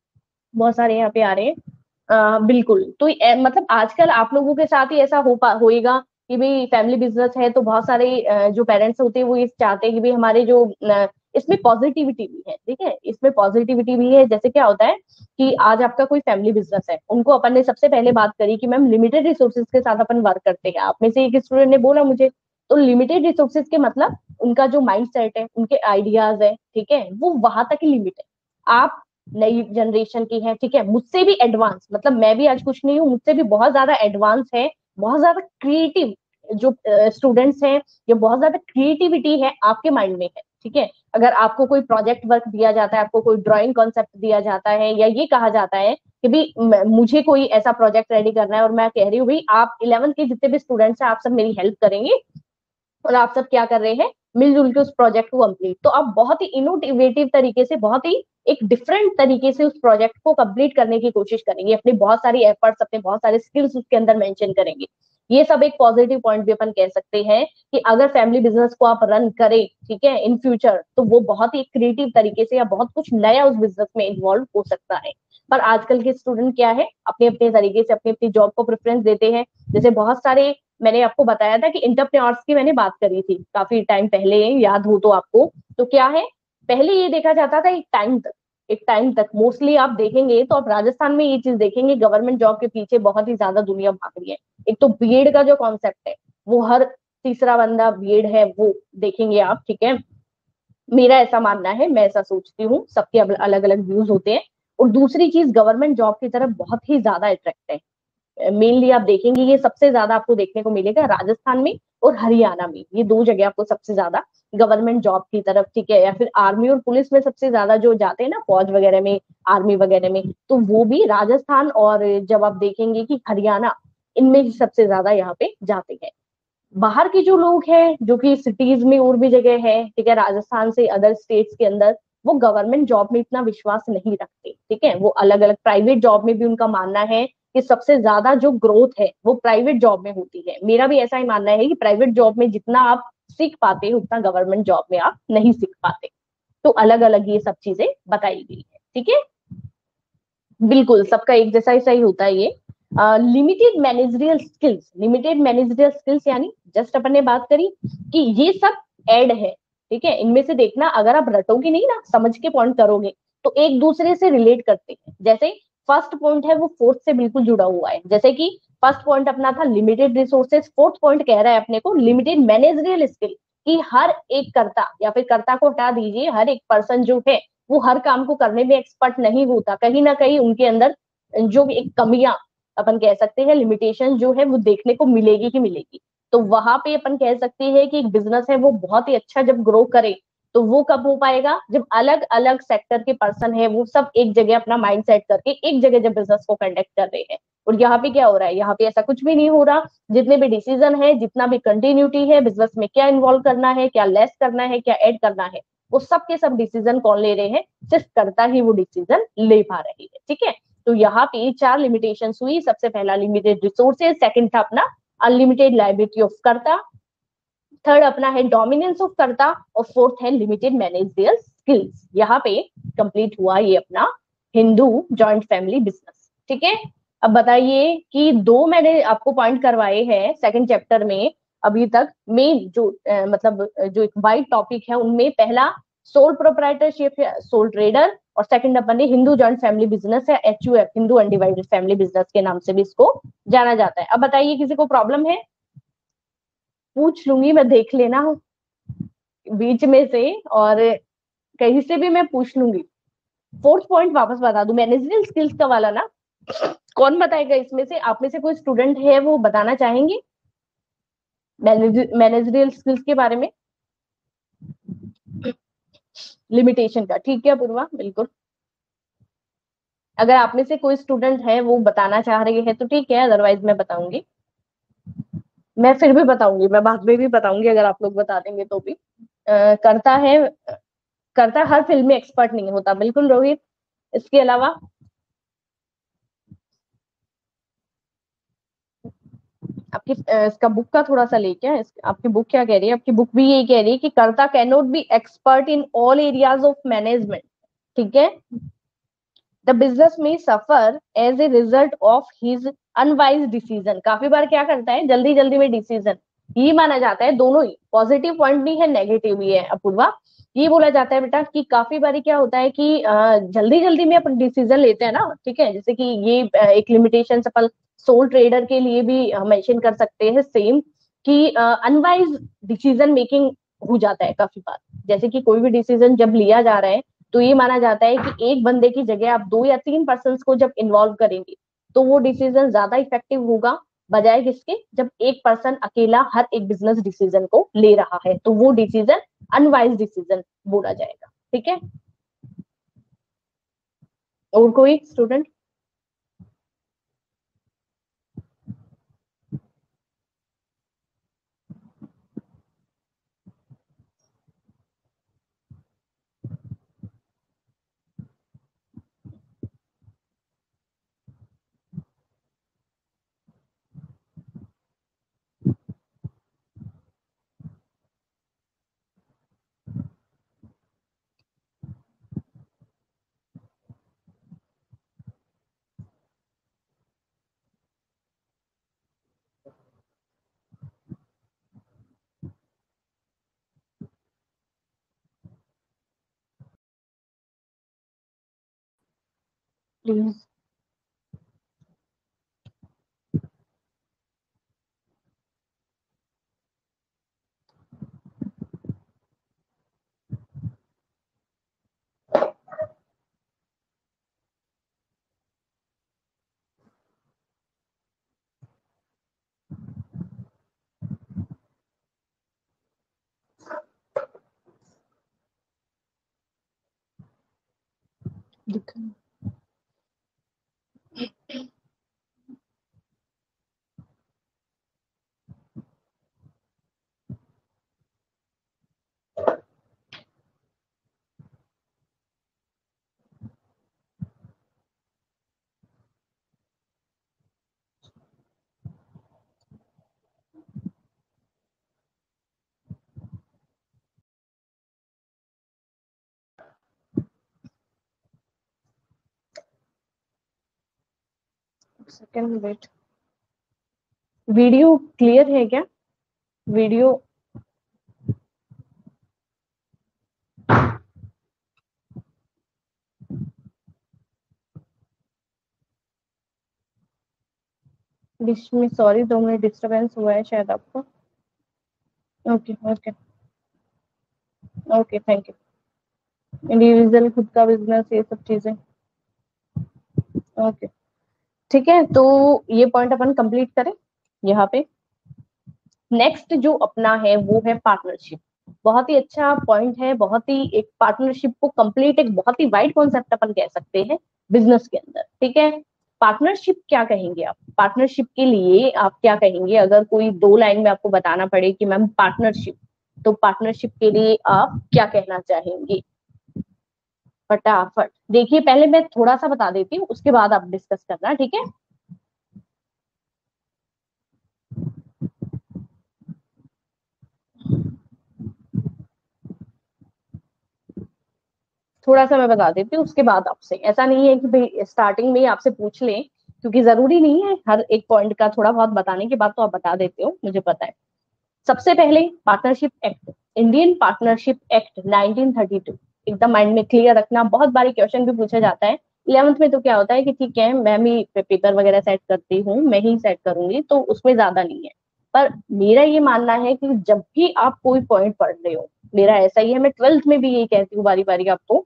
Speaker 1: बहुत सारे यहाँ पे आ रहे हैं। अ, बिल्कुल, तो ए, मतलब आजकल आप लोगों के साथ ही ऐसा हो पा होएगा कि भाई फैमिली बिजनेस है, तो बहुत सारे अ, जो पेरेंट्स होते हैं वो ये चाहते हैं कि भाई हमारे जो अ, इसमें पॉजिटिविटी भी है, ठीक है, इसमें पॉजिटिविटी भी है। जैसे क्या होता है कि आज आपका कोई फैमिली बिजनेस है, उनको अपन ने सबसे पहले बात करी कि मैम लिमिटेड रिसोर्सेज के साथ अपन वर्क करते हैं। आप में से एक स्टूडेंट ने बोला मुझे, तो लिमिटेड रिसोर्सेज के मतलब उनका जो माइंड सेट है, उनके आइडियाज है, ठीक है, वो वहां तक ही लिमिट है। आप नई जनरेशन की है, ठीक है, मुझसे भी एडवांस, मतलब मैं भी आज कुछ नहीं हूँ, मुझसे भी बहुत ज्यादा एडवांस है, बहुत ज्यादा क्रिएटिव जो स्टूडेंट्स हैं, ये बहुत ज्यादा क्रिएटिविटी है आपके माइंड में है, ठीक है। अगर आपको कोई प्रोजेक्ट वर्क दिया जाता है, आपको कोई ड्राइंग कॉन्सेप्ट दिया जाता है, या ये कहा जाता है कि भाई मुझे कोई ऐसा प्रोजेक्ट रेडी करना है, और मैं कह रही हूँ भाई आप इलेवंथ के जितने भी स्टूडेंट्स हैं आप सब मेरी हेल्प करेंगे, और आप सब क्या कर रहे हैं, मिलजुल के उस प्रोजेक्ट को कंप्लीट, तो आप बहुत ही इनोवेटिव तरीके से, बहुत ही एक डिफरेंट तरीके से उस प्रोजेक्ट को कंप्लीट करने की कोशिश करेंगे, अपने बहुत सारी एफर्ट्स, अपने बहुत सारे स्किल्स उसके अंदर मेंशन करेंगे। ये सब एक पॉजिटिव पॉइंट भी अपन कह सकते हैं कि अगर फैमिली बिजनेस को आप रन करें, ठीक है, इन फ्यूचर, तो वो बहुत ही क्रिएटिव तरीके से या बहुत कुछ नया उस बिजनेस में इन्वॉल्व हो सकता है। पर आजकल के स्टूडेंट क्या है, अपने अपने तरीके से अपनी अपनी जॉब को प्रेफरेंस देते हैं। जैसे बहुत सारे, मैंने आपको बताया था कि इंटरप्रेन्योर्स की मैंने बात करी थी काफी टाइम पहले, याद हो तो आपको, तो क्या है, पहले ये देखा जाता था एक टाइम तक, एक टाइम तक मोस्टली आप देखेंगे तो आप राजस्थान में ये चीज देखेंगे, गवर्नमेंट जॉब के पीछे बहुत ही ज्यादा दुनिया भाग रही है। एक तो बीएड का जो कॉन्सेप्ट है, वो हर तीसरा बंदा बीएड है, वो देखेंगे आप, ठीक है, मेरा ऐसा मानना है, मैं ऐसा सोचती हूँ, सबके अलग अलग व्यूज होते हैं। और दूसरी चीज, गवर्नमेंट जॉब की तरफ बहुत ही ज्यादा अट्रैक्ट है। मेनली आप देखेंगे ये सबसे ज्यादा आपको देखने को मिलेगा राजस्थान में और हरियाणा में, ये दो जगह आपको सबसे ज्यादा गवर्नमेंट जॉब की तरफ, ठीक है, या फिर आर्मी और पुलिस में सबसे ज्यादा जो जाते हैं ना, फौज वगैरह में, आर्मी वगैरह में, तो वो भी राजस्थान, और जब आप देखेंगे कि हरियाणा, इनमें ही सबसे ज्यादा यहाँ पे जाते हैं। बाहर के जो लोग हैं, जो कि सिटीज में और भी जगह है, ठीक है, राजस्थान से अदर स्टेट्स के अंदर, वो गवर्नमेंट जॉब में इतना विश्वास नहीं रखते, ठीक है, वो अलग अलग प्राइवेट जॉब में भी उनका मानना है कि सबसे ज्यादा जो ग्रोथ है वो प्राइवेट जॉब में होती है। मेरा भी ऐसा ही मानना है कि प्राइवेट जॉब में जितना आप सीख पाते हैं उतना गवर्नमेंट जॉब में आप नहीं सीख पाते। तो अलग अलग ये सब चीजें बताई गई है, ठीक है, बिल्कुल सबका एक जैसा ही सही होता है ये। Limited managerial skills, limited managerial skills यानी जस्ट अपन ने बात करी कि ये सब ऐड है, ठीक है, इनमें से देखना, अगर आप रटोगे नहीं ना, समझ के पॉइंट करोगे, तो एक दूसरे से रिलेट करते हैं। जैसे फर्स्ट पॉइंट है वो फोर्थ से बिल्कुल जुड़ा हुआ है, जैसे कि फर्स्ट पॉइंट अपना था लिमिटेड रिसोर्सेज, फोर्थ पॉइंट कह रहा है अपने को लिमिटेड मैनेजरियल स्किल, कि हर एक कर्ता, या फिर कर्ता को हटा दीजिए, हर एक पर्सन जो है वो हर काम को करने में एक्सपर्ट नहीं होता, कहीं ना कहीं उनके अंदर जो एक कमियां अपन कह सकते हैं, लिमिटेशन जो है वो देखने को मिलेगी ही मिलेगी। तो वहां पे अपन कह सकते हैं कि एक बिजनेस है वो बहुत ही अच्छा जब ग्रो करे, तो वो कब हो पाएगा, जब अलग अलग सेक्टर के पर्सन है वो सब एक जगह अपना माइंड सेट करके एक जगह जब बिजनेस को कंडक्ट कर रहे हैं। और यहाँ पे क्या हो रहा है, यहाँ पे ऐसा कुछ भी नहीं हो रहा, जितने भी डिसीजन है, जितना भी कंटिन्यूटी है बिजनेस में, क्या इन्वॉल्व करना है, क्या लेस करना है, क्या ऐड करना है, वो सब के सब डिसीजन कौन ले रहे हैं, सिर्फ कर्ता ही वो डिसीजन ले पा रही है, ठीक है। तो यहाँ पे चार लिमिटेशन हुई, सबसे पहला लिमिटेड रिसोर्सेज, सेकंड था अपना अनलिमिटेड लाइबिलिटी ऑफ कर्ता, थर्ड अपना है डोमिनेंस ऑफ कर्ता, और फोर्थ है लिमिटेड मैनेजरियल स्किल्स। यहाँ पे कंप्लीट हुआ ये अपना हिंदू जॉइंट फैमिली बिजनेस, ठीक है। अब बताइए कि दो मैंने आपको पॉइंट करवाए हैं सेकंड चैप्टर में अभी तक, मेन जो आ, मतलब जो एक वाइड टॉपिक है उनमें, पहला सोल प्रोप्राइटरशिप, सोल ट्रेडर, और सेकंड अपन ने हिंदू जॉइंट फैमिली बिजनेस या H U F, Hindu undivided family business के नाम से भी इसको जाना जाता है। अब बताइए किसी को प्रॉब्लम है? पूछ लूंगी मैं, देख लेना बीच में से, और कहीं से भी मैं पूछ लूंगी। फोर्थ पॉइंट वापस बता दूं, मैनेजरियल स्किल्स का वाला ना, कौन बताएगा इसमें से? आप में से कोई स्टूडेंट है वो बताना चाहेंगे मैनेजरियल स्किल्स के बारे में, लिमिटेशन का? ठीक है पूर्वा, बिल्कुल। अगर आप में से कोई स्टूडेंट है वो बताना चाह रही है तो ठीक है, अदरवाइज मैं बताऊंगी। मैं फिर भी बताऊंगी, मैं बाद में भी बताऊंगी अगर आप लोग बता देंगे तो भी। आ, करता है, करता हर फील्ड में एक्सपर्ट नहीं होता, बिल्कुल रोहित। इसके अलावा आपकी इसका बुक का थोड़ा सा लेके, आपकी बुक क्या कह रही है? आपकी बुक भी यही कह रही है कि कर्ता can not be expert in all areas of management. ठीक है, द बिजनेस में suffer as a result of his unwise decision. काफी बार क्या करता है, जल्दी जल्दी में डिसीजन, ये माना जाता है। दोनों ही पॉजिटिव पॉइंट भी है, नेगेटिव भी है अपूर्वा। ये बोला जाता है बेटा कि काफी बारी क्या होता है कि जल्दी जल्दी में अपन डिसीजन लेते हैं ना, ठीक है। जैसे कि ये एक लिमिटेशन अपन सोल ट्रेडर के लिए भी मेंशन कर सकते हैं सेम, कि अनवाइज डिसीजन मेकिंग हो जाता है काफी बार। जैसे कि कोई भी डिसीजन जब लिया जा रहा है तो ये माना जाता है कि एक बंदे की जगह आप दो या तीन पर्सन को जब इन्वॉल्व करेंगे तो वो डिसीजन ज्यादा इफेक्टिव होगा, बजाय किसके, जब एक पर्सन अकेला हर एक बिजनेस डिसीजन को ले रहा है, तो वो डिसीजन अनवाइज डिसीजन बोला जाएगा। ठीक है, और कोई student? Please. Second wait, video clear है क्या? वीडियो बीच में, सॉरी दो मिनट डिस्टरबेंस हुआ है शायद आपको। Okay okay okay, thank you. Individual, खुद का बिजनेस, ये सब चीजें। ओके, ठीक है, तो ये पॉइंट अपन कंप्लीट करें यहाँ पे। नेक्स्ट जो अपना है वो है पार्टनरशिप। बहुत ही अच्छा पॉइंट है, बहुत ही एक पार्टनरशिप को कंप्लीट, एक बहुत ही वाइड कॉन्सेप्ट अपन कह सकते हैं बिजनेस के अंदर। ठीक है, पार्टनरशिप क्या कहेंगे आप? पार्टनरशिप के लिए आप क्या कहेंगे? अगर कोई दो लाइन में आपको बताना पड़े कि मैम पार्टनरशिप, तो पार्टनरशिप के लिए आप क्या कहना चाहेंगे? फटाफट देखिए, पहले मैं थोड़ा सा बता देती हूँ, उसके बाद आप डिस्कस करना, ठीक है। थोड़ा सा मैं बता देती हूँ, उसके बाद आपसे, ऐसा नहीं है कि भाई स्टार्टिंग में ही आपसे पूछ लें, क्योंकि जरूरी नहीं है हर एक पॉइंट का थोड़ा बहुत बताने के बाद तो आप बता देते हो, मुझे पता है। सबसे पहले partnership act, Indian partnership act nineteen thirty two, एकदम माइंड में क्लियर रखना। बहुत बारी क्वेश्चन भी पूछा जाता है इलेवंथ में, तो क्या होता है कि ठीक है मैं भी पेपर वगैरह सेट करती हूँ, मैं ही सेट करूंगी, तो उसमें ज्यादा नहीं है। पर मेरा ये मानना है कि जब भी आप कोई पॉइंट पढ़ रहे हो, मेरा ऐसा ही है, मैं ट्वेल्थ में भी यही कहती हूँ बारी बारी आपको,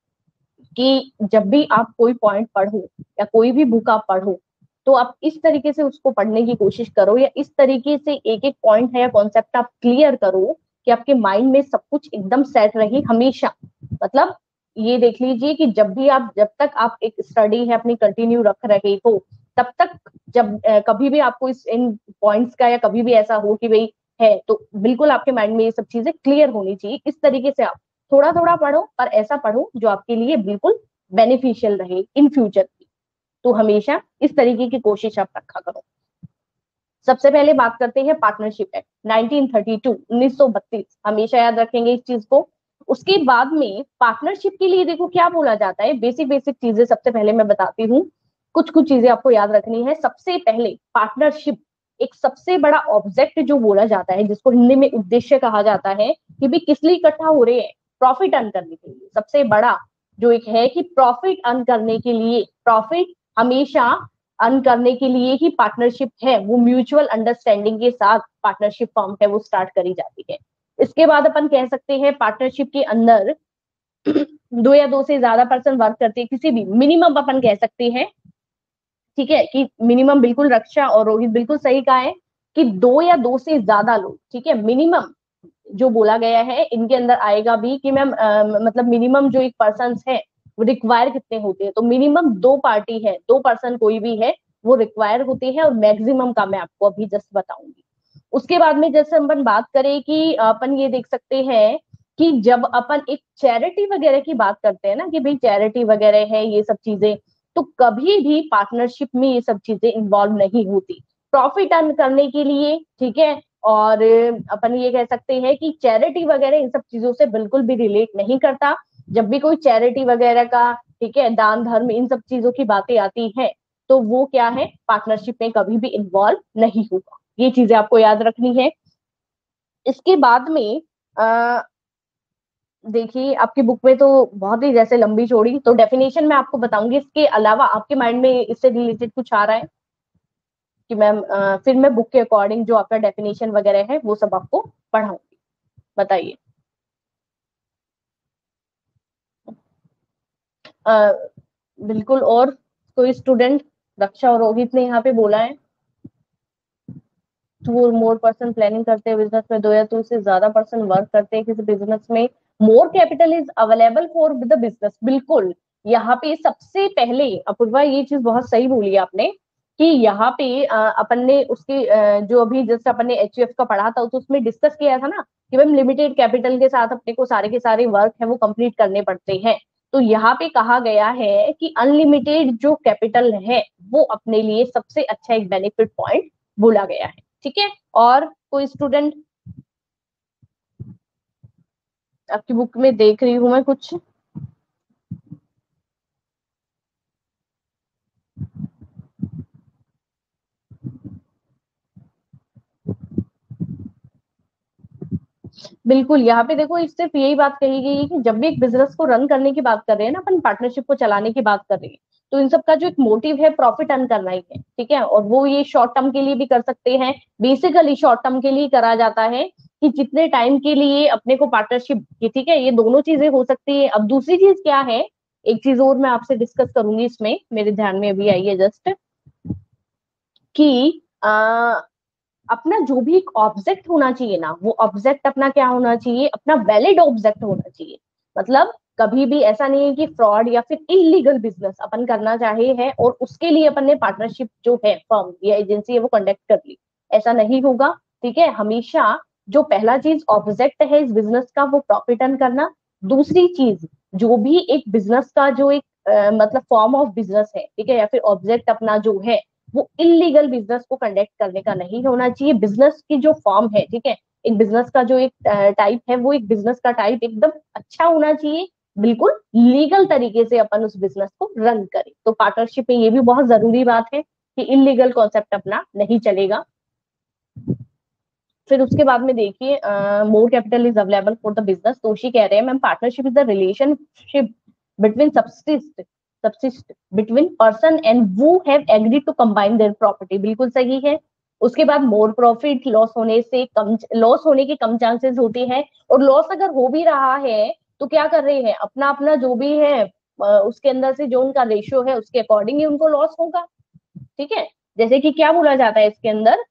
Speaker 1: कि जब भी आप कोई पॉइंट पढ़ो या कोई भी बुक आप पढ़ो, तो आप इस तरीके से उसको पढ़ने की कोशिश करो, या इस तरीके से एक एक पॉइंट है या कॉन्सेप्ट आप क्लियर करो कि आपके माइंड में सब कुछ एकदम सेट रहे हमेशा। मतलब ये देख लीजिए कि जब भी आप, जब तक आप एक स्टडी है अपनी कंटिन्यू रख रहे हो, तब तक जब अ, कभी भी आपको इस इन पॉइंट्स का, या कभी भी ऐसा हो कि भाई है, तो बिल्कुल आपके माइंड में ये सब चीजें क्लियर होनी चाहिए। इस तरीके से आप थोड़ा थोड़ा पढ़ो, पर ऐसा पढ़ो जो आपके लिए बिल्कुल बेनिफिशियल रहे इन फ्यूचर की। तो हमेशा इस तरीके की कोशिश आप रखा करो। सबसे पहले बात करते हैं partnership act nineteen thirty two, उन्नीस सौ बत्तीस, हमेशा याद रखेंगे इस चीज को। उसके बाद में पार्टनरशिप के लिए देखो क्या बोला जाता है, बेसिक बेसिक चीजें सबसे पहले मैं बताती हूँ, कुछ कुछ चीजें आपको याद रखनी है। सबसे पहले पार्टनरशिप एक सबसे बड़ा ऑब्जेक्ट जो बोला जाता है, जिसको हिंदी में उद्देश्य कहा जाता है, कि भी किस लिए इकट्ठा हो रहे हैं, प्रॉफिट अर्न करने के लिए। सबसे बड़ा जो एक है कि प्रॉफिट अर्न करने के लिए, प्रॉफिट हमेशा अर्न करने के लिए ही पार्टनरशिप है, वो म्यूचुअल अंडरस्टैंडिंग के साथ पार्टनरशिप फॉर्म है वो स्टार्ट करी जाती है। इसके बाद अपन कह सकते हैं पार्टनरशिप के अंदर दो या दो से ज्यादा पर्सन वर्क करते हैं, किसी भी मिनिमम अपन कह सकते हैं, ठीक है, कि मिनिमम बिल्कुल रक्षा और रोहित बिल्कुल सही कहा है कि दो या दो से ज्यादा लोग, ठीक है, मिनिमम जो बोला गया है इनके अंदर आएगा भी कि मैम मतलब मिनिमम जो एक पर्सन है वो रिक्वायर कितने होते हैं, तो मिनिमम दो पार्टी है, दो पर्सन कोई भी है वो रिक्वायर होते हैं, और मैक्सिमम का मैं आपको अभी जस्ट बताऊंगी। उसके बाद में जैसे अपन बात करें कि अपन ये देख सकते हैं कि जब अपन एक चैरिटी वगैरह की बात करते हैं ना, कि भाई चैरिटी वगैरह है ये सब चीजें, तो कभी भी पार्टनरशिप में ये सब चीजें इन्वॉल्व नहीं होती, प्रॉफिट अर्न करने के लिए, ठीक है। और अपन ये कह सकते हैं कि चैरिटी वगैरह इन सब चीजों से बिल्कुल भी रिलेट नहीं करता। जब भी कोई चैरिटी वगैरह का, ठीक है, दान धर्म इन सब चीजों की बातें आती है, तो वो क्या है, पार्टनरशिप में कभी भी इन्वॉल्व नहीं होगा। ये चीजें आपको याद रखनी है। इसके बाद में आ, देखिए आपकी बुक में तो बहुत ही जैसे लंबी चौड़ी, तो डेफिनेशन मैं आपको बताऊंगी। इसके अलावा आपके माइंड में इससे रिलेटेड कुछ आ रहा है कि मैम, फिर मैं बुक के अकॉर्डिंग जो आपका डेफिनेशन वगैरह है वो सब आपको पढ़ाऊंगी, बताइए। अ, बिल्कुल। और कोई स्टूडेंट? रक्षा और रोहित ने यहाँ पे बोला है टू मोर पर्सन प्लानिंग करते हैं बिजनेस में, दो या दो से ज्यादा पर्सन वर्क करते हैं किसी बिजनेस में, more capital is available for the business. बिल्कुल, यहाँ पे सबसे पहले अपूर्वा ये चीज बहुत सही बोली आपने कि यहाँ पे अ, अपन ने उसके अ, जो अभी जैसे अपन ने एच यू एफ का पढ़ा था तो उसमें डिस्कस किया था ना कि भाई लिमिटेड कैपिटल के साथ अपने को सारे के सारे वर्क है वो कंप्लीट करने पड़ते हैं। तो यहाँ पे कहा गया है कि अनलिमिटेड जो कैपिटल है वो अपने लिए सबसे अच्छा एक बेनिफिट पॉइंट बोला गया है, ठीक है। और कोई स्टूडेंट? आपकी बुक में देख रही हूं मैं कुछ। बिल्कुल, यहाँ पे देखो इस सिर्फ यही बात कही गई है कि जब भी एक बिजनेस को रन करने की बात कर रहे हैं ना, अपन पार्टनरशिप को चलाने की बात कर रहे हैं, तो इन सब का जो एक मोटिव है प्रॉफिट अर्न करना ही है, ठीक है। और वो ये शॉर्ट टर्म के लिए भी कर सकते हैं, बेसिकली शॉर्ट टर्म के लिए करा जाता है कि जितने टाइम के लिए अपने को पार्टनरशिप, ठीक है, ये दोनों चीजें हो सकती है। अब दूसरी चीज क्या है, एक चीज और मैं आपसे डिस्कस करूंगी इसमें, मेरे ध्यान में अभी आई है जस्ट, कि आ, अपना जो भी एक ऑब्जेक्ट होना चाहिए ना, वो ऑब्जेक्ट अपना क्या होना चाहिए, अपना वैलिड ऑब्जेक्ट होना चाहिए। मतलब कभी भी ऐसा नहीं है कि फ्रॉड या फिर इलीगल बिजनेस अपन करना चाहे है और उसके लिए अपन ने पार्टनरशिप जो है फर्म या एजेंसी है वो कंडक्ट कर ली, ऐसा नहीं होगा, ठीक है। हमेशा जो पहला चीज ऑब्जेक्ट है इस बिजनेस का वो प्रॉफिट अर्न करना। दूसरी चीज, जो भी एक बिजनेस का जो एक अ, मतलब फॉर्म ऑफ बिजनेस है, ठीक है, या फिर ऑब्जेक्ट अपना जो है वो इलीगल बिजनेस को कंडक्ट करने का नहीं होना चाहिए। बिजनेस की जो फॉर्म है, ठीक है, एक बिजनेस का जो एक टाइप है वो एक बिजनेस का टाइप एकदम अच्छा होना चाहिए, बिल्कुल लीगल तरीके से अपन उस बिजनेस को रन करें। तो पार्टनरशिप में ये भी बहुत जरूरी बात है कि इलीगल कॉन्सेप्ट अपना नहीं चलेगा। फिर उसके बाद में देखिए more capital is available for the business, Toshi कह रहे हैं ma'am partnership is the relationship between subsist subsist between person and who have agreed to combine their property, बिल्कुल सही है। उसके बाद मोर प्रॉफिट, लॉस होने से कम, लॉस होने के कम चांसेस होते हैं, और लॉस अगर हो भी रहा है तो क्या कर रहे हैं, अपना अपना जो भी है उसके अंदर से जो उनका रेशियो है उसके अकॉर्डिंग ही उनको लॉस होगा, ठीक है। जैसे कि क्या बोला जाता है इसके अंदर,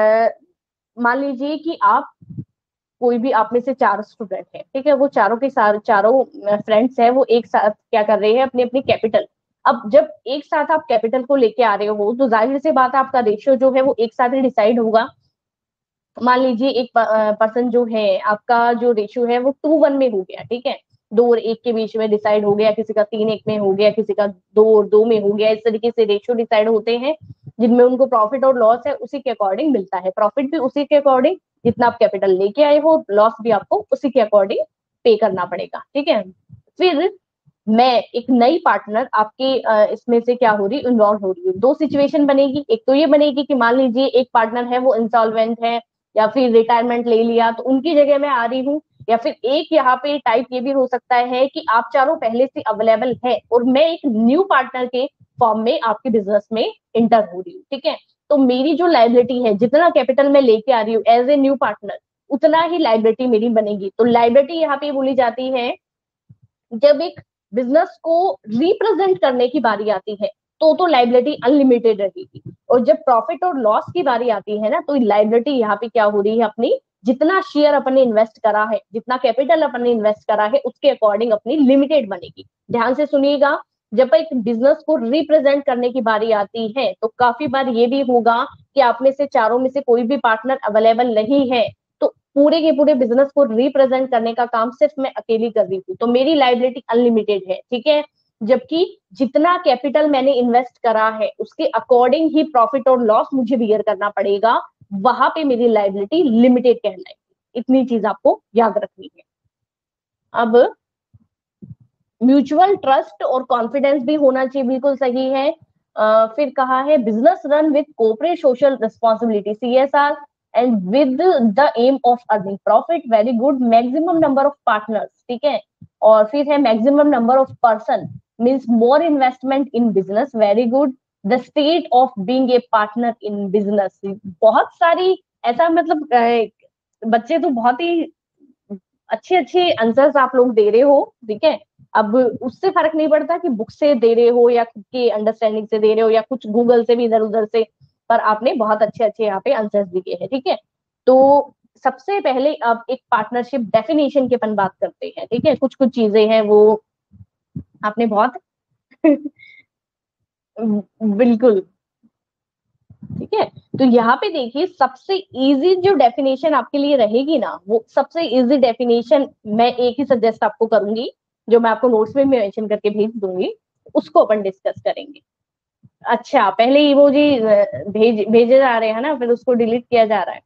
Speaker 1: मान लीजिए कि आप कोई भी, आप में से चार स्टूडेंट हैं, ठीक है, वो चारों के साथ चारों फ्रेंड्स हैं, वो एक साथ क्या कर रहे हैं, अपनी अपनी कैपिटल, अब जब एक साथ आप कैपिटल को लेके आ रहे हो तो जाहिर सी बात है आपका रेशियो जो है वो एक साथ ही डिसाइड होगा। मान लीजिए एक पर्सन जो है आपका जो रेशियो है वो टू वन में हो गया, ठीक है, दो और एक के बीच में डिसाइड हो गया, किसी का तीन एक में हो गया, किसी का दो और दो में हो गया, इस तरीके से रेशियो डिसाइड होते हैं जिनमें उनको प्रॉफिट और लॉस है उसी के अकॉर्डिंग मिलता है, प्रॉफिट भी उसी के अकॉर्डिंग, जितना आप कैपिटल लेके आए हो लॉस भी आपको उसी के अकॉर्डिंग पे करना पड़ेगा, ठीक है। फिर मैं एक नई पार्टनर आपके इसमें से क्या हो रही, इन्वॉल्व हो रही हूँ, दो सिचुएशन बनेगी, एक तो ये बनेगी कि मान लीजिए एक पार्टनर है वो इंसॉल्वेंट है या फिर रिटायरमेंट ले लिया तो उनकी जगह मैं आ रही हूँ, या फिर एक यहाँ पे टाइप ये भी हो सकता है कि आप चारों पहले से अवेलेबल है और मैं एक न्यू पार्टनर के फॉर्म में आपके बिजनेस में इंटर हो रही हूँ, ठीक है। तो मेरी जो लाइबिलिटी है, जितना कैपिटल मैं लेके आ रही हूँ एज ए न्यू पार्टनर, उतना ही लाइबिलिटी मेरी बनेगी। तो लाइबिलिटी यहाँ पे बोली जाती है जब एक बिजनेस को रिप्रेजेंट करने की बारी आती है तो तो लाइबिलिटी अनलिमिटेड रहेगी, और जब प्रॉफिट और लॉस की बारी आती है ना तो लाइबिलिटी यहाँ पे क्या हो रही है, अपनी जितना शेयर अपने इन्वेस्ट करा है, जितना कैपिटल अपने इन्वेस्ट करा है उसके अकॉर्डिंग अपनी लिमिटेड बनेगी। ध्यान से सुनिएगा, जब एक बिजनेस को रिप्रेजेंट करने की बारी आती है तो काफी बार ये भी होगा कि आप में से चारों में से कोई भी पार्टनर अवेलेबल नहीं है, तो पूरे के पूरे बिजनेस को रिप्रेजेंट करने का काम सिर्फ मैं अकेली कर रही हूँ, तो मेरी लाइबिलिटी अनलिमिटेड है, ठीक है। जबकि जितना कैपिटल मैंने इन्वेस्ट करा है उसके अकॉर्डिंग ही प्रॉफिट और लॉस मुझे बियर करना पड़ेगा, वहां पे मेरी लाइबिलिटी लिमिटेड कहलाएगी। इतनी चीज आपको याद रखनी है। अब म्यूचुअल ट्रस्ट और कॉन्फिडेंस भी होना चाहिए, बिल्कुल सही है। uh, फिर कहा है business run with cooperate social responsibility C S R and with the aim of earning profit, very good. Maximum number of partners, ठीक है। और फिर है maximum number of person means more investment in business, very good. The state of being a partner in business, बहुत सारी ऐसा मतलब बच्चे तो बहुत ही अच्छे अच्छे आंसर्स आप लोग दे रहे हो, ठीक है। अब उससे फर्क नहीं पड़ता कि बुक से दे रहे हो या खुद की अंडरस्टैंडिंग से दे रहे हो या कुछ गूगल से भी इधर उधर से, पर आपने बहुत अच्छे अच्छे यहाँ पे आंसर्स दिए हैं, ठीक है। तो सबसे पहले अब एक पार्टनरशिप डेफिनेशन की अपन बात करते हैं, ठीक है। कुछ कुछ चीजें हैं वो आपने बहुत बिल्कुल, ठीक है। तो यहाँ पे देखिए सबसे इजी जो डेफिनेशन आपके लिए रहेगी ना, वो सबसे इजी डेफिनेशन मैं एक ही सजेस्ट आपको करूंगी, जो मैं आपको नोट्स में मेंशन करके भेज दूंगी, उसको अपन डिस्कस करेंगे। अच्छा, पहले इमोजी भेज भेजे जा रहे हैं ना, फिर उसको डिलीट किया जा रहा है,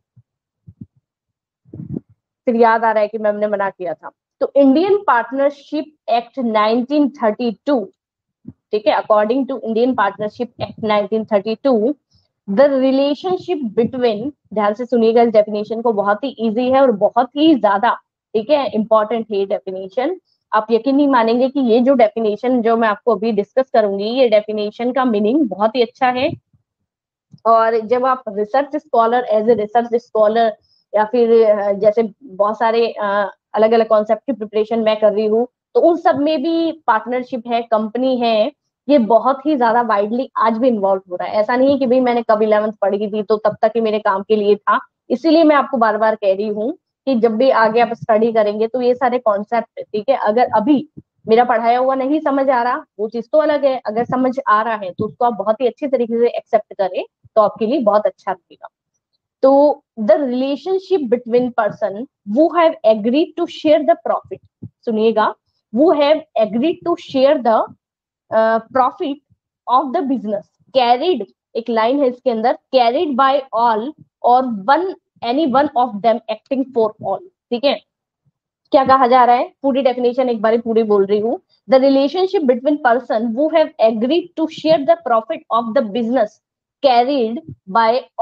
Speaker 1: फिर याद आ रहा है कि मैम ने मना किया था। तो Indian partnership act nineteen thirty two, ठीक है, according to Indian partnership act nineteen thirty two, the relationship between, ध्यान से सुनिएगा इस डेफिनेशन को, बहुत ही इजी है और बहुत ही ज्यादा, ठीक है, इंपॉर्टेंट है डेफिनेशन। आप यकीन नहीं मानेंगे कि ये जो डेफिनेशन जो मैं आपको अभी डिस्कस करूंगी, ये डेफिनेशन का मीनिंग बहुत ही अच्छा है। और जब आप research scholar, as a research scholar या फिर जैसे बहुत सारे अलग अलग कॉन्सेप्ट की प्रिपरेशन मैं कर रही हूँ, तो उन सब में भी पार्टनरशिप है, कंपनी है, ये बहुत ही ज्यादा वाइडली आज भी इन्वॉल्व हो रहा है। ऐसा नहीं है कि भाई मैंने कब इलेवेंथ पढ़ी थी तो तब तक ही मेरे काम के लिए था, इसीलिए मैं आपको बार बार कह रही हूँ कि जब भी आगे आप स्टडी करेंगे तो ये सारे कॉन्सेप्ट, ठीक है, अगर अभी मेरा पढ़ाया हुआ नहीं समझ आ रहा वो चीज तो अलग है, अगर समझ आ रहा है तो उसको आप बहुत ही अच्छी तरीके से एक्सेप्ट करें तो आपके लिए बहुत अच्छा रहेगा। तो the relationship between person who have agreed to share the profit, सुनिएगा, who have agreed to share the profit of the business, carried, एक लाइन है इसके अंदर, carried by all or one any one of them acting for all, ठीक है। क्या कहा जा रहा है, पूरी डेफिनेशन एक बार पूरी बोल रही हूँ। The relationship between person who have agreed to share the profit of the business carried by all,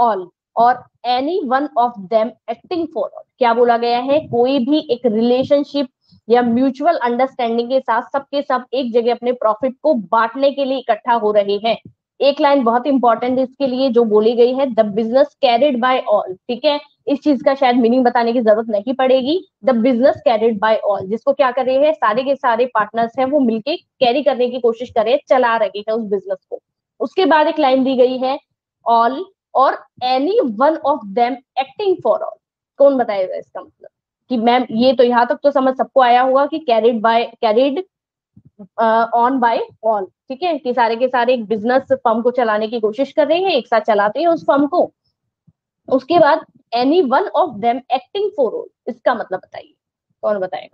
Speaker 1: or any one of them acting for all, क्या बोला गया है, कोई भी एक रिलेशनशिप या म्यूचुअल अंडरस्टैंडिंग के साथ सबके सब एक जगह अपने प्रॉफिट को बांटने के लिए इकट्ठा हो रहे हैं। एक लाइन बहुत इंपॉर्टेंट है इसके लिए जो बोली गई है, the business carried by all. ठीक है, इस चीज का शायद मीनिंग बताने की जरूरत नहीं पड़ेगी। The business carried by all, जिसको क्या कर रहे हैं, सारे के सारे पार्टनर्स हैं वो मिलके कैरी करने की कोशिश कर रहे हैं, चला रहे हैं उस बिजनेस को। उसके बाद एक लाइन दी गई है, all or any one of them acting for all. कौन बताएगा इसका मतलब कि मैम, ये तो यहां तक तो समझ सबको आया होगा कि carried by carried on by all. ठीक है, कि सारे के सारे एक बिजनेस फर्म को चलाने की कोशिश कर रहे हैं, एक साथ चलाते हैं उस फर्म को। उसके बाद any one of them acting for all, इसका मतलब बताइए, कौन बताएगा?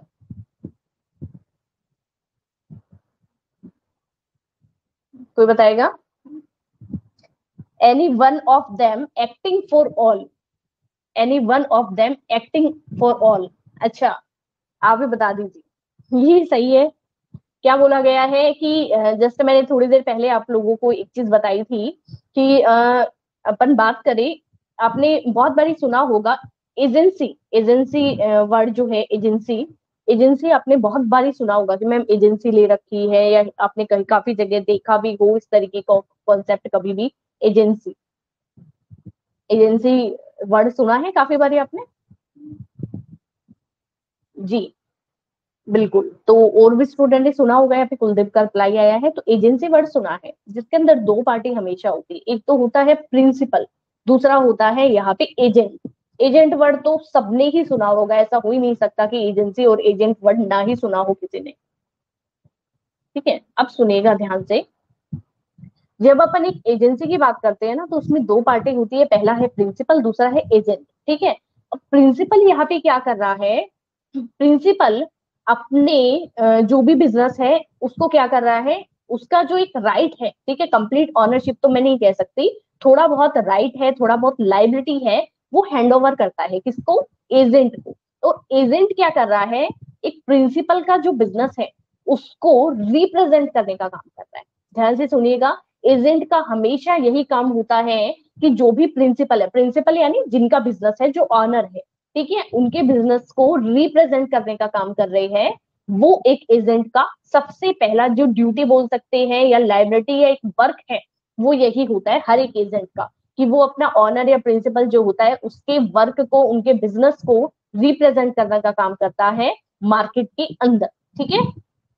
Speaker 1: कोई बताएगा? Any one of them acting for all, any one of them acting for all. अच्छा, आप भी बता दीजिए, ये सही है। क्या बोला गया है कि जस्ट मैंने थोड़ी देर पहले आप लोगों को एक चीज बताई थी कि अ, अपन बात करें, आपने बहुत बारी सुना होगा एजेंसी, एजेंसी वर्ड जो है एजेंसी, एजेंसी आपने बहुत बारी सुना होगा कि मैम एजेंसी ले रखी है, या आपने कहीं काफी जगह देखा भी हो इस तरीके का कॉन्सेप्ट कभी भी, एजेंसी, एजेंसी वर्ड सुना है काफी बारी आपने? जी बिल्कुल, तो और भी स्टूडेंट ने सुना होगा, यहाँ पे कुलदीप का रिप्लाई आया है, तो एजेंसी वर्ड सुना है जिसके अंदर दो पार्टी हमेशा होती है, एक तो होता है प्रिंसिपल, दूसरा होता है यहाँ पे एजेंट। एजेंट वर्ड तो सबने ही सुना होगा, ऐसा हो ही नहीं सकता कि एजेंसी और एजेंट वर्ड ना ही सुना हो किसी ने। ठीक है, अब सुनेगा ध्यान से। जब अपन एक एजेंसी की बात करते हैं ना, तो उसमें दो पार्टी होती है, पहला है प्रिंसिपल, दूसरा है एजेंट। ठीक है, अब प्रिंसिपल यहाँ पे क्या कर रहा है, प्रिंसिपल अपने जो भी बिजनेस है उसको क्या कर रहा है, उसका जो एक राइट है, ठीक है, कंप्लीट ऑनरशिप तो मैं नहीं कह सकती, थोड़ा बहुत राइट है, थोड़ा बहुत लाइबिलिटी है, वो हैंड ओवर करता है किसको, एजेंट को। और एजेंट क्या कर रहा है, एक प्रिंसिपल का जो बिजनेस है उसको रिप्रेजेंट करने का काम कर रहा है। ध्यान से सुनिएगा, एजेंट का हमेशा यही काम होता है कि जो भी प्रिंसिपल है, प्रिंसिपल यानी जिनका बिजनेस है, जो ऑनर है, ठीक है, उनके बिजनेस को रिप्रेजेंट करने का काम कर रहे हैं, वो एक एजेंट का सबसे पहला जो ड्यूटी बोल सकते हैं या लाइबिलिटी या एक वर्क है, वो यही होता है हर एक एजेंट का, कि वो अपना ऑनर या प्रिंसिपल जो होता है उसके वर्क को, उनके बिजनेस को रिप्रेजेंट करने का काम करता है मार्केट के अंदर। ठीक है,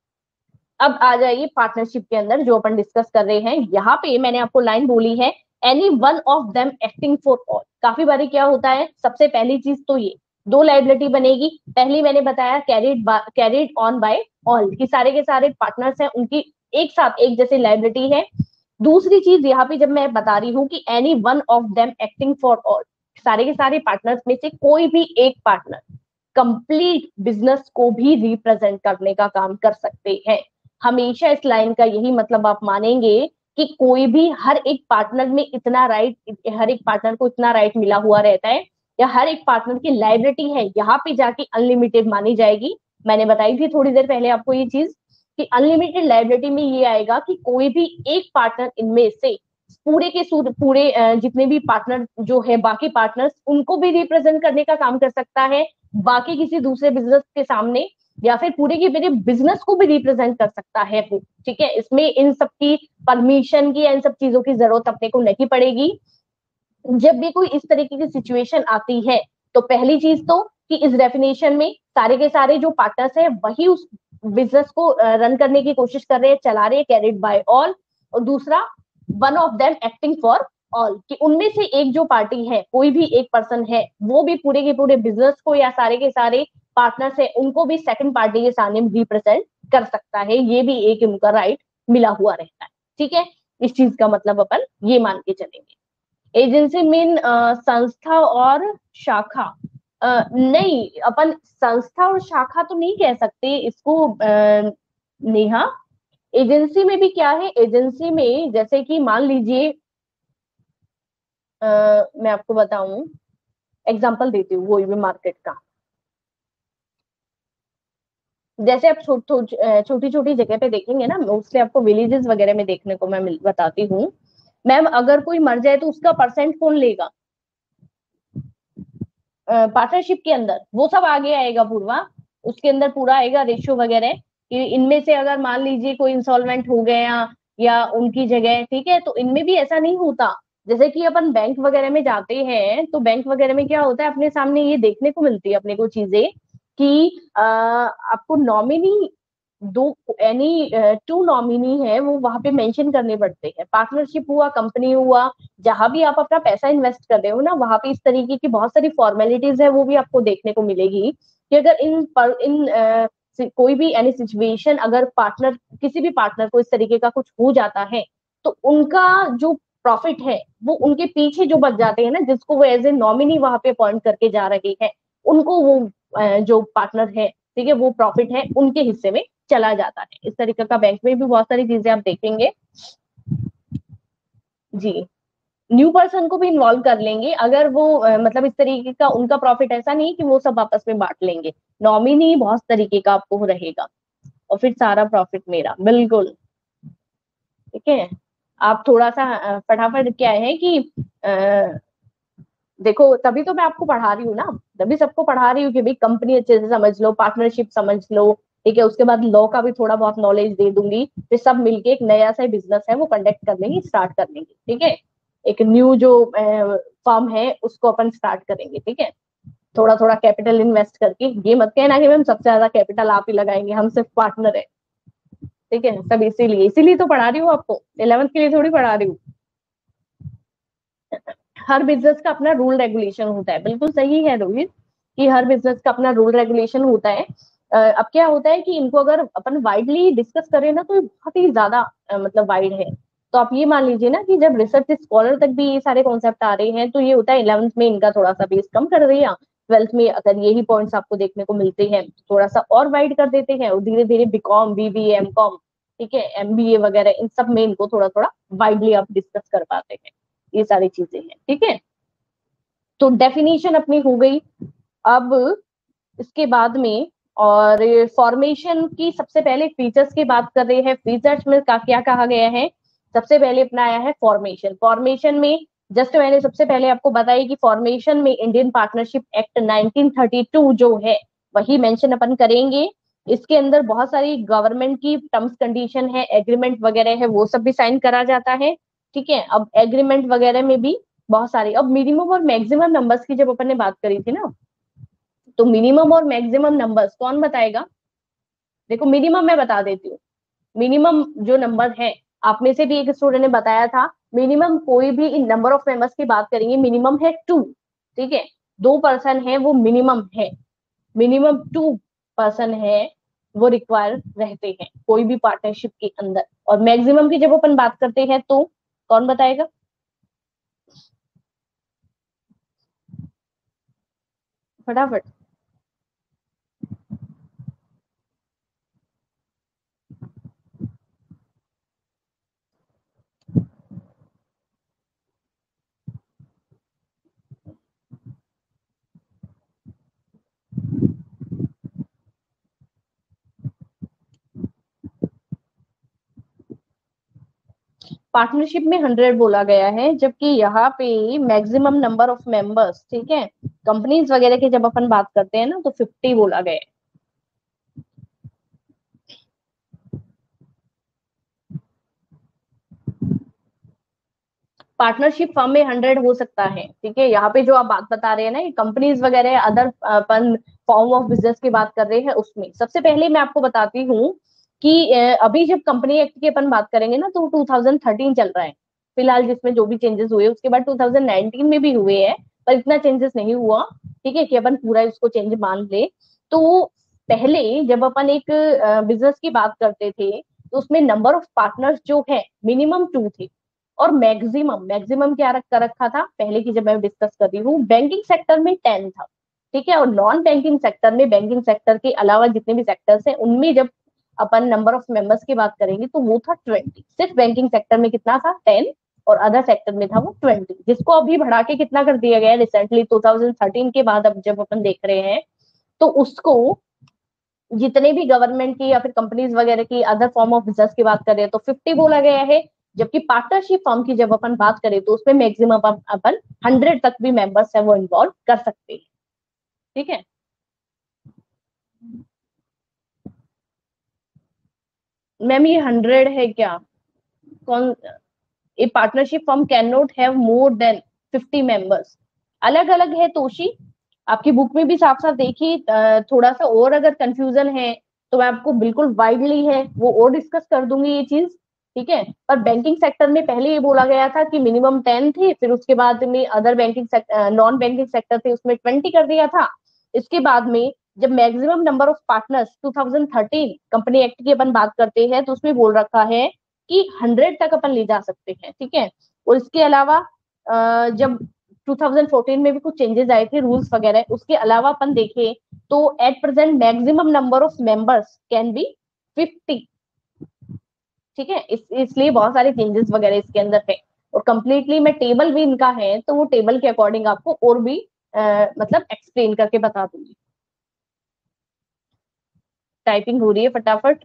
Speaker 1: अब आ जाइए पार्टनरशिप के अंदर जो अपन डिस्कस कर रहे हैं, यहाँ पे मैंने आपको लाइन बोली है, any one of them acting for all. काफी बारी क्या होता है, सबसे पहली चीज तो ये दो लाइबिलिटी बनेगी, पहली मैंने बताया carried carried on by all, कि सारे के सारे पार्टनर्स हैं उनकी एक साथ एक जैसी लाइबिलिटी है। दूसरी चीज यहाँ पे जब मैं बता रही हूँ कि any one of them acting for all, सारे के सारे पार्टनर्स में से कोई भी एक पार्टनर कंप्लीट बिजनेस को भी रिप्रेजेंट करने का काम कर सकते हैं। हमेशा इस लाइन का यही मतलब आप मानेंगे कि कोई भी हर एक पार्टनर में इतना राइट, हर एक पार्टनर को इतना राइट मिला हुआ रहता है, या हर एक पार्टनर की लाइबिलिटी है यहाँ पे जाके अनलिमिटेड मानी जाएगी। मैंने बताई थी थोड़ी देर पहले आपको ये चीज कि अनलिमिटेड लाइबिलिटी में ये आएगा कि कोई भी एक पार्टनर इनमें से पूरे के पूरे जितने भी पार्टनर जो है बाकी पार्टनर्स, उनको भी रिप्रेजेंट करने का काम कर सकता है बाकी किसी दूसरे बिजनेस के सामने, या फिर पूरे के पूरे बिजनेस को भी रिप्रेजेंट कर सकता है वो। ठीक है, इसमें इन सब की परमिशन की, इन सब चीजों की जरूरत अपने को नहीं पड़ेगी। जब भी कोई इस तरीके की सिचुएशन आती है, तो पहली चीज तो कि इस डेफिनेशन में सारे के सारे जो पार्टनर्स हैं वही उस बिजनेस को रन करने की कोशिश कर रहे हैं, चला रहे हैं, कैरिड बाय ऑल। और दूसरा, one of them acting for all, कि उनमें से एक जो पार्टी है, कोई भी एक पर्सन है, वो भी पूरे के पूरे बिजनेस को या सारे के सारे पार्टनर्स है उनको भी सेकंड पार्टी के सामने रिप्रेजेंट कर सकता है, ये भी एक उनका राइट मिला हुआ रहता है। ठीक है, इस चीज का मतलब अपन ये मान के चलेंगे। एजेंसी मीन संस्था और शाखा, uh, नहीं, अपन संस्था और शाखा तो नहीं कह सकते इसको। uh, नेहा, एजेंसी में भी क्या है, एजेंसी में जैसे कि मान लीजिए, uh, मैं आपको बताऊं, एग्जांपल देती हूँ वो भी मार्केट का। जैसे आप छोटी छोटी जगह पे देखेंगे ना, मोस्टली आपको विलेजेस वगैरह में देखने को मैं बताती हूँ, मैम अगर कोई मर जाए तो उसका परसेंट कौन लेगा? पार्टनरशिप के अंदर वो सब आगे आएगा पूर्वा, उसके अंदर पूरा आएगा रेशियो वगैरह कि इनमें से अगर मान लीजिए कोई इंसॉल्वेंट हो गया या उनकी जगह, ठीक है, तो इनमें भी ऐसा नहीं होता। जैसे कि अपन बैंक वगैरह में जाते हैं तो बैंक वगैरह में क्या होता है, अपने सामने ये देखने को मिलती है अपने को चीजें कि आ, आपको नॉमिनी दो एनी टू नॉमिनी है वो वहां पे मेंशन करने पड़ते हैं। पार्टनरशिप हुआ, कंपनी हुआ, जहां भी आप अपना पैसा इन्वेस्ट कर रहे हो ना, वहां पे इस तरीके की बहुत सारी फॉर्मेलिटीज है वो भी आपको देखने को मिलेगी कि अगर इन पर इन अ, कोई भी एनी सिचुएशन अगर पार्टनर किसी भी पार्टनर को इस तरीके का कुछ हो जाता है तो उनका जो प्रॉफिट है वो उनके पीछे जो बच जाते हैं ना, जिसको वो एज ए नॉमिनी वहां पे अपॉइंट करके जा रही है, उनको वो अ, जो पार्टनर है, ठीक है, वो प्रॉफिट है उनके हिस्से में चला जाता है। इस तरीके का बैंक में भी बहुत सारी चीजें आप देखेंगे जी। न्यू पर्सन को भी इन्वॉल्व कर लेंगे अगर वो अ, मतलब इस तरीके का उनका प्रॉफिट ऐसा नहीं कि वो सब आपस में बांट लेंगे, नॉमिनी बहुत तरीके का आपको रहेगा और फिर सारा प्रॉफिट मेरा, बिल्कुल ठीक है। आप थोड़ा सा अ, फटाफट क्या है कि आ, देखो तभी तो मैं आपको पढ़ा रही हूँ ना, तभी सबको पढ़ा रही हूँ कि भाई कंपनी अच्छे से समझ लो, पार्टनरशिप समझ लो, ठीक है, उसके बाद लॉ का भी थोड़ा बहुत नॉलेज दे दूंगी, फिर सब मिलके एक नया सा बिजनेस है वो कंडक्ट कर लेंगे, स्टार्ट कर लेंगे, ठीक है। एक न्यू जो फर्म है उसको अपन स्टार्ट करेंगे, ठीक है। थोड़ा थोड़ा कैपिटल इन्वेस्ट करके, ये मत कहना कि मैम सबसे ज्यादा कैपिटल आप ही लगाएंगे, हम सिर्फ पार्टनर है, ठीक है। सब इसीलिए इसीलिए तो पढ़ा रही हूँ आपको, इलेवंथ के लिए थोड़ी पढ़ा रही हूँ। हर बिजनेस का अपना रूल रेगुलेशन होता है, बिल्कुल सही है रोहित कि हर बिजनेस का अपना रूल रेगुलेशन होता है। अ, अब क्या होता है कि इनको अगर अपन वाइडली डिस्कस करें ना तो ये बहुत ही ज्यादा अ, मतलब वाइड है। तो आप ये मान लीजिए ना कि जब रिसर्च स्कॉलर तक भी ये सारे कॉन्सेप्ट आ रहे हैं तो ये होता है इलेवंथ में इनका थोड़ा सा बेस कम कर दिया, ट्वेल्थ में अगर यही पॉइंट्स आपको देखने को मिलते हैं थोड़ा सा और वाइड कर देते हैं, और धीरे धीरे बीकॉम, बीबीए, एमकॉम, ठीक है, एमबीए वगैरह इन सब में इनको थोड़ा थोड़ा वाइडली आप डिस्कस कर पाते हैं। ये सारी चीजें हैं, ठीक है। तो डेफिनेशन अपनी हो गई। अब इसके बाद में और फॉर्मेशन की सबसे पहले फीचर्स की बात कर रहे हैं। फीचर्स में का क्या कहा गया है, सबसे पहले अपना आया है फॉर्मेशन। फॉर्मेशन में जस्ट मैंने सबसे पहले आपको बताया कि फॉर्मेशन में Indian partnership act nineteen thirty two जो है वही मेंशन अपन करेंगे। इसके अंदर बहुत सारी गवर्नमेंट की टर्म्स कंडीशन है, एग्रीमेंट वगैरह है, वो सब भी साइन करा जाता है, ठीक है। अब एग्रीमेंट वगैरह में भी बहुत सारी, अब मिनिमम और मैक्सिमम नंबर्स की जब अपन ने बात करी थी ना, तो मिनिमम और मैक्सिमम नंबर्स कौन बताएगा? देखो मिनिमम मैं बता देती हूँ। मिनिमम जो नंबर है, आप में से भी एक स्टूडेंट ने बताया था, मिनिमम कोई भी इन नंबर ऑफ मेंबर्स की बात करेंगे, मिनिमम है टू, ठीक है। दो पर्सन है वो मिनिमम है, मिनिमम टू पर्सन है वो रिक्वायर रहते हैं कोई भी पार्टनरशिप के अंदर। और मैक्सिमम की जब अपन बात करते हैं तो कौन बताएगा? फटाफट। पार्टनरशिप में हंड्रेड बोला गया है, जबकि यहाँ पे मैक्सिमम नंबर ऑफ मेंबर्स, ठीक है, कंपनीज वगैरह की जब अपन बात करते हैं ना तो फिफ्टी बोला गया है। पार्टनरशिप फर्म में हंड्रेड हो सकता है, ठीक है। यहाँ पे जो आप बात बता रहे हैं ना, ये कंपनीज वगैरह अदर अपन फॉर्म ऑफ बिजनेस की बात कर रहे हैं, उसमें सबसे पहले मैं आपको बताती हूँ कि अ, अभी जब कंपनी एक्ट की अपन बात करेंगे ना तो टू थाउजेंड थर्टीन चल रहा है फिलहाल, जिसमें जो भी चेंजेस हुए उसके बाद टू थाउजेंड नाइनटीन में भी हुए हैं, पर इतना चेंजेस नहीं हुआ, ठीक है, कि अपन पूरा इसको चेंज मान ले। तो पहले जब अपन एक बिजनेस की बात करते थे तो उसमें नंबर ऑफ पार्टनर्स जो है मिनिमम टू थे, और मैक्सिमम मैक्सिमम क्या रख कर रखा था पहले की जब मैं डिस्कस कर रही हूँ, बैंकिंग सेक्टर में टेन था, ठीक है। और नॉन बैंकिंग सेक्टर में, बैंकिंग सेक्टर के अलावा जितने भी सेक्टर्स हैं उनमें जब अपन नंबर ऑफ मेंबर्स की बात करेंगे तो वो था ट्वेंटी। सिर्फ बैंकिंग सेक्टर में कितना था? टेन, और अदर सेक्टर में था वो ट्वेंटी, जिसको अभी बढ़ा के कितना कर दिया गया है रिसेंटली टू थाउजेंड थर्टीन के बाद, अब जब अपन देख रहे हैं तो उसको जितने भी गवर्नमेंट की या फिर कंपनीज वगैरह की अदर फॉर्म ऑफ बिजनेस की बात करें तो फिफ्टी बोला गया है। जबकि पार्टनरशिप फॉर्म की जब अपन बात करें तो उसमें मैक्सिमम अपन हंड्रेड तक भी मेंबर्स है वो इन्वॉल्व कर सकते हैं, ठीक है। मैम ये हंड्रेड है क्या? कौन? A partnership firm can not have more than fifty members. अलग अलग है तोशी, आपकी बुक में भी साफ साफ देखिए। अ, थोड़ा सा और अगर कंफ्यूजन है तो मैं आपको बिल्कुल वाइडली है वो और डिस्कस कर दूंगी ये चीज। ठीक है, पर बैंकिंग सेक्टर में पहले ये बोला गया था कि मिनिमम टेन थे, फिर उसके बाद में other banking non banking sector थे उसमें ट्वेंटी कर दिया था। इसके बाद में जब maximum number of partners two thousand thirteen company act की अपन बात करते हैं तो उसमें बोल रखा है कि हंड्रेड तक अपन ले जा सकते हैं। ठीक है, और इसके अलावा अ, जब टू थाउजेंड फोर्टीन में भी कुछ चेंजेस आए थे रूल्स वगैरह, उसके अलावा अपन देखें तो at present maximum number of members can be fifty. ठीक है, इस इसलिए बहुत सारे चेंजेस वगैरह इसके अंदर है। और कंप्लीटली मैं टेबल भी इनका है तो वो टेबल के अकॉर्डिंग आपको और भी आ, मतलब एक्सप्लेन करके बता दूंगी। टाइपिंग हो रही है फटाफट।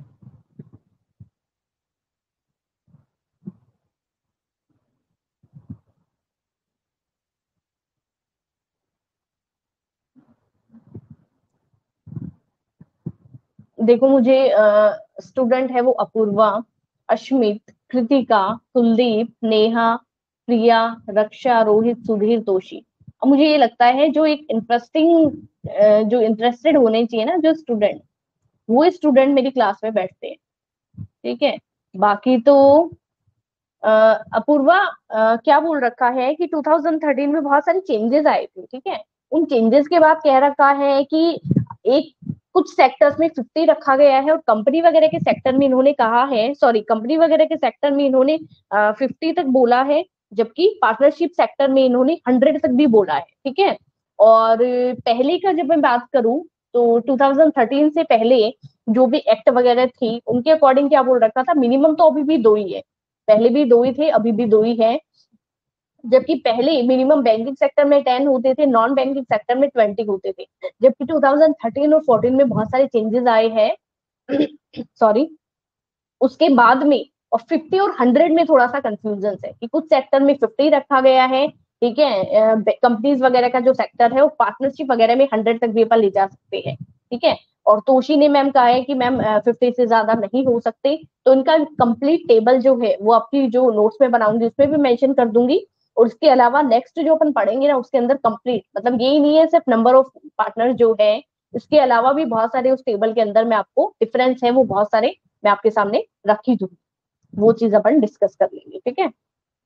Speaker 1: देखो मुझे स्टूडेंट है वो अपूर्वा, अश्मित, कृतिका, कुलदीप, नेहा, प्रिया, रक्षा, रोहित, सुधीर, तोशी। अब मुझे ये लगता है जो एक इंटरेस्टिंग जो इंटरेस्टेड होने चाहिए ना जो स्टूडेंट, वो स्टूडेंट मेरी क्लास में बैठते हैं। ठीक है, बाकी तो अ, अपूर्वा अ, क्या बोल रखा है कि टू थाउजेंड थर्टीन में बहुत सारे चेंजेस आए थे। ठीक है, उन चेंजेस के बाद कह रखा है कि एक कुछ सेक्टर्स में फिफ्टी रखा गया है और कंपनी वगैरह के सेक्टर में इन्होंने कहा है, सॉरी कंपनी वगैरह के सेक्टर में इन्होंने फिफ्टी तक बोला है, जबकि पार्टनरशिप सेक्टर में इन्होंने हंड्रेड तक भी बोला है। ठीक है, और पहले का जब मैं बात करूं तो टू थाउजेंड थर्टीन से पहले जो भी एक्ट वगैरह थी उनके अकॉर्डिंग क्या बोल रखा था, मिनिमम तो अभी भी दो ही है, पहले भी दो ही थे अभी भी दो ही है। जबकि पहले मिनिमम बैंकिंग सेक्टर में टेन होते थे, नॉन बैंकिंग सेक्टर में ट्वेंटी होते थे। जबकि टू थाउजेंड थर्टीन और फोर्टीन में बहुत सारे चेंजेस आए हैं सॉरी, उसके बाद में और फिफ्टी और हंड्रेड में थोड़ा सा कंफ्यूजन है कि कुछ सेक्टर में फिफ्टी रखा गया है। ठीक है, कंपनीज वगैरह का जो सेक्टर है वो पार्टनरशिप वगैरह में हंड्रेड तक भी अपन ले जा सकते हैं। ठीक है, और तोशी ने मैम कहा है कि मैम फिफ्टी से ज्यादा नहीं हो सकते। तो इनका कंप्लीट टेबल जो है वो आपकी जो नोट्स में बनाऊंगी उसमें भी मेंशन कर दूंगी। और उसके अलावा नेक्स्ट जो अपन पढ़ेंगे ना उसके अंदर कंप्लीट मतलब यही नहीं है सिर्फ नंबर ऑफ पार्टनर जो है, इसके अलावा भी बहुत सारे उस टेबल के अंदर में आपको डिफरेंस है वो बहुत सारे मैं आपके सामने रखी दूंगी, वो चीज अपन डिस्कस कर लेंगे। ठीक है,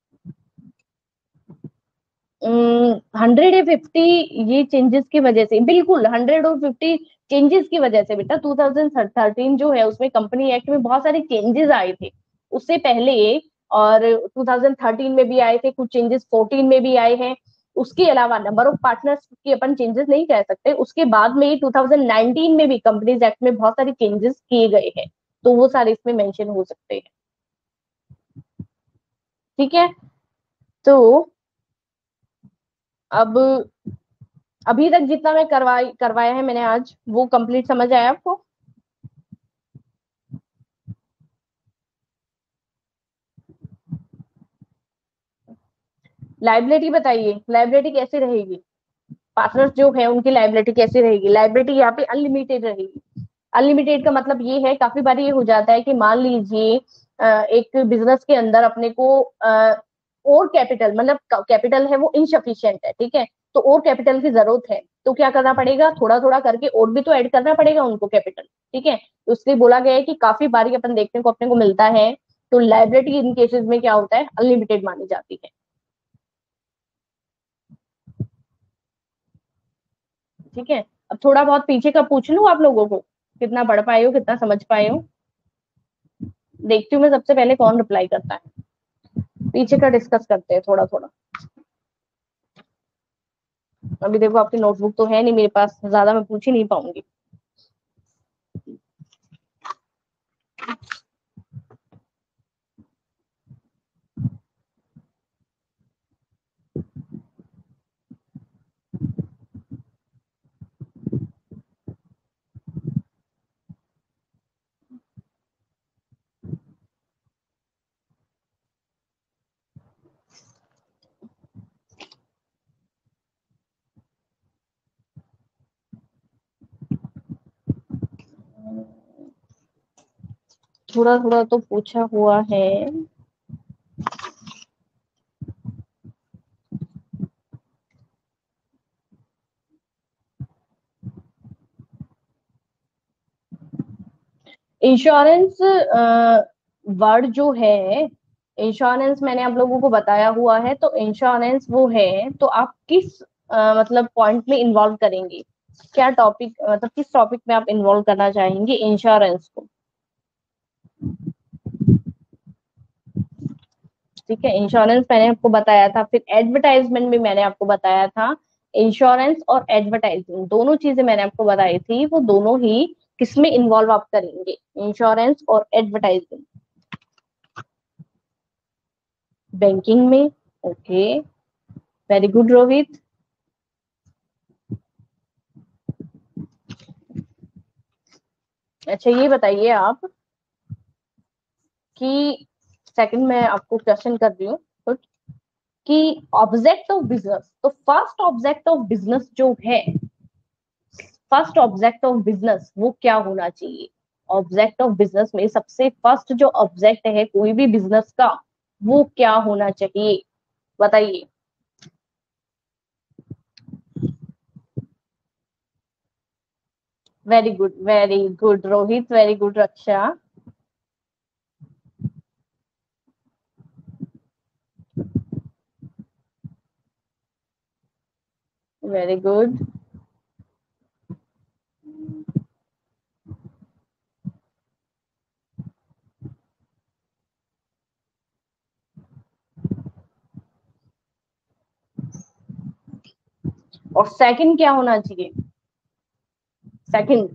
Speaker 1: हंड्रेड या फिफ्टी ये चेंजेस की वजह से, बिल्कुल हंड्रेड और फिफ्टी चेंजेस की वजह से बेटा, टू थाउजेंड थर्टीन जो है उसमें कंपनी एक्ट में बहुत सारे चेंजेस आए थे उससे पहले। और टू थाउजेंड थर्टीन में भी आए थे कुछ चेंजेस, फोर्टीन में भी आए हैं। उसके अलावा नंबर ऑफ पार्टनर्स की अपन चेंजेस नहीं कह सकते, उसके बाद में टू थाउजेंड नाइनटीन में भी कंपनीज एक्ट में बहुत सारे चेंजेस किए गए हैं, तो वो सारे इसमें मेंशन हो सकते हैं। ठीक है, तो अब अभी तक जितना मैं करवाई करवाया है मैंने आज वो कंप्लीट समझ आया आपको? लाइबिलिटी बताइए, लाइबिलिटी कैसे रहेगी? पार्टनर्स जो है उनकी लाइबिलिटी कैसे रहेगी? लाइबिलिटी यहाँ पे अनलिमिटेड रहेगी। अनलिमिटेड का मतलब ये है, काफी बार ये हो जाता है कि मान लीजिए अ, एक बिजनेस के अंदर अपने को अ, और कैपिटल मतलब कैपिटल है वो इनसफिशियंट है। ठीक है, तो और कैपिटल की जरूरत है तो क्या करना पड़ेगा, थोड़ा थोड़ा करके और भी तो ऐड करना पड़ेगा उनको कैपिटल। ठीक है, तो इसलिए बोला गया है कि काफी बारी अपन देखने को अपने को मिलता है। तो लाइबिलिटी इन केसेस में क्या होता है, अनलिमिटेड मानी जाती है। ठीक है, अब थोड़ा बहुत पीछे का पूछ लूं आप लोगों को, कितना पढ़ पाए हो कितना समझ पाए हो? देखती हूँ मैं सबसे पहले कौन रिप्लाई करता है। पीछे का डिस्कस करते हैं थोड़ा थोड़ा। अभी देखो आपकी नोटबुक तो है नहीं मेरे पास, ज्यादा मैं पूछ ही नहीं पाऊंगी। थोड़ा थोड़ा तो पूछा हुआ है। इंश्योरेंस वर्ड जो है, इंश्योरेंस मैंने आप लोगों को बताया हुआ है, तो इंश्योरेंस वो है, तो आप किस अ, मतलब पॉइंट में इन्वॉल्व करेंगे, क्या टॉपिक, मतलब किस टॉपिक में आप इन्वॉल्व करना चाहेंगे इंश्योरेंस को। ठीक है, इंश्योरेंस मैंने आपको बताया था, फिर एडवर्टाइजमेंट भी मैंने आपको बताया था। इंश्योरेंस और एडवर्टाइजिंग दोनों चीजें मैंने आपको बताई थी, वो दोनों ही किसमें इन्वॉल्व आप करेंगे, इंश्योरेंस और एडवर्टाइजिंग। बैंकिंग में। Okay, very good Rohit. अच्छा ये बताइए आप कि, सेकंड मैं आपको क्वेश्चन कर रही हूँ कुछ, कि ऑब्जेक्ट ऑफ बिजनेस, तो फर्स्ट ऑब्जेक्ट ऑफ बिजनेस जो है, फर्स्ट ऑब्जेक्ट ऑफ बिजनेस वो क्या होना चाहिए। ऑब्जेक्ट ऑफ बिजनेस में सबसे फर्स्ट जो ऑब्जेक्ट है कोई भी बिजनेस का, वो क्या होना चाहिए, बताइए। Very good, very good Rohit, very good Raksha. Very good. और सेकंड क्या होना चाहिए, सेकंड,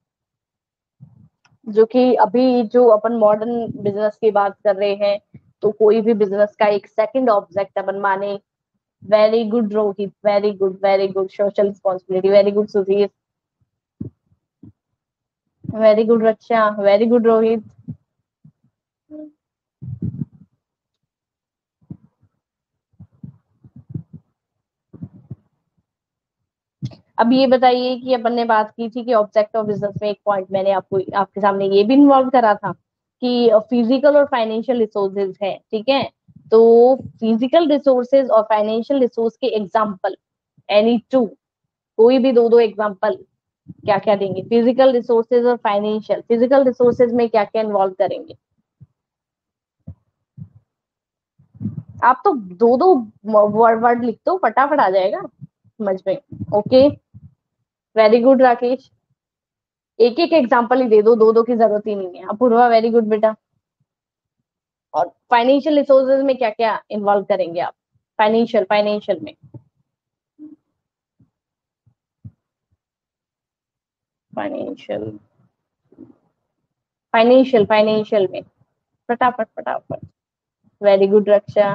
Speaker 1: जो कि अभी जो अपन मॉडर्न बिजनेस की बात कर रहे हैं, तो कोई भी बिजनेस का एक सेकंड ऑब्जेक्ट अपन माने। Very good Rohit, very good, very good, social responsibility, very good Sudhir, very good Raksha, very good Rohit. अब ये बताइए कि अपन ने बात की थी कि ऑब्जेक्ट ऑफ बिजनेस में एक पॉइंट मैंने आपको आपके सामने ये भी इन्वॉल्व करा था कि फिजिकल और फाइनेंशियल रिसोर्सेज है, ठीक है। तो फिजिकल रिसोर्सेज और फाइनेंशियल रिसोर्स के एग्जांपल, एनी टू, कोई भी दो दो एग्जांपल क्या क्या देंगे, फिजिकल रिसोर्सेज और फाइनेंशियल। फिजिकल रिसोर्सेज में क्या क्या इन्वॉल्व करेंगे आप, तो दो दो वर्ड वर्ड लिख दो, फटाफट आ जाएगा समझ में। Okay, very good Rakesh. एक एक एग्जांपल ही दे दो, दो दो की जरूरत ही नहीं है। अपूर्वा, वेरी गुड बेटा। और फाइनेंशियल रिसोर्सेज में क्या क्या इन्वॉल्व करेंगे आप, फाइनेंशियल, फाइनेंशियल में, फाइनेंशियल, फाइनेंशियल, फाइनेंशियल में, फटाफट फटाफट। Very good Raksha.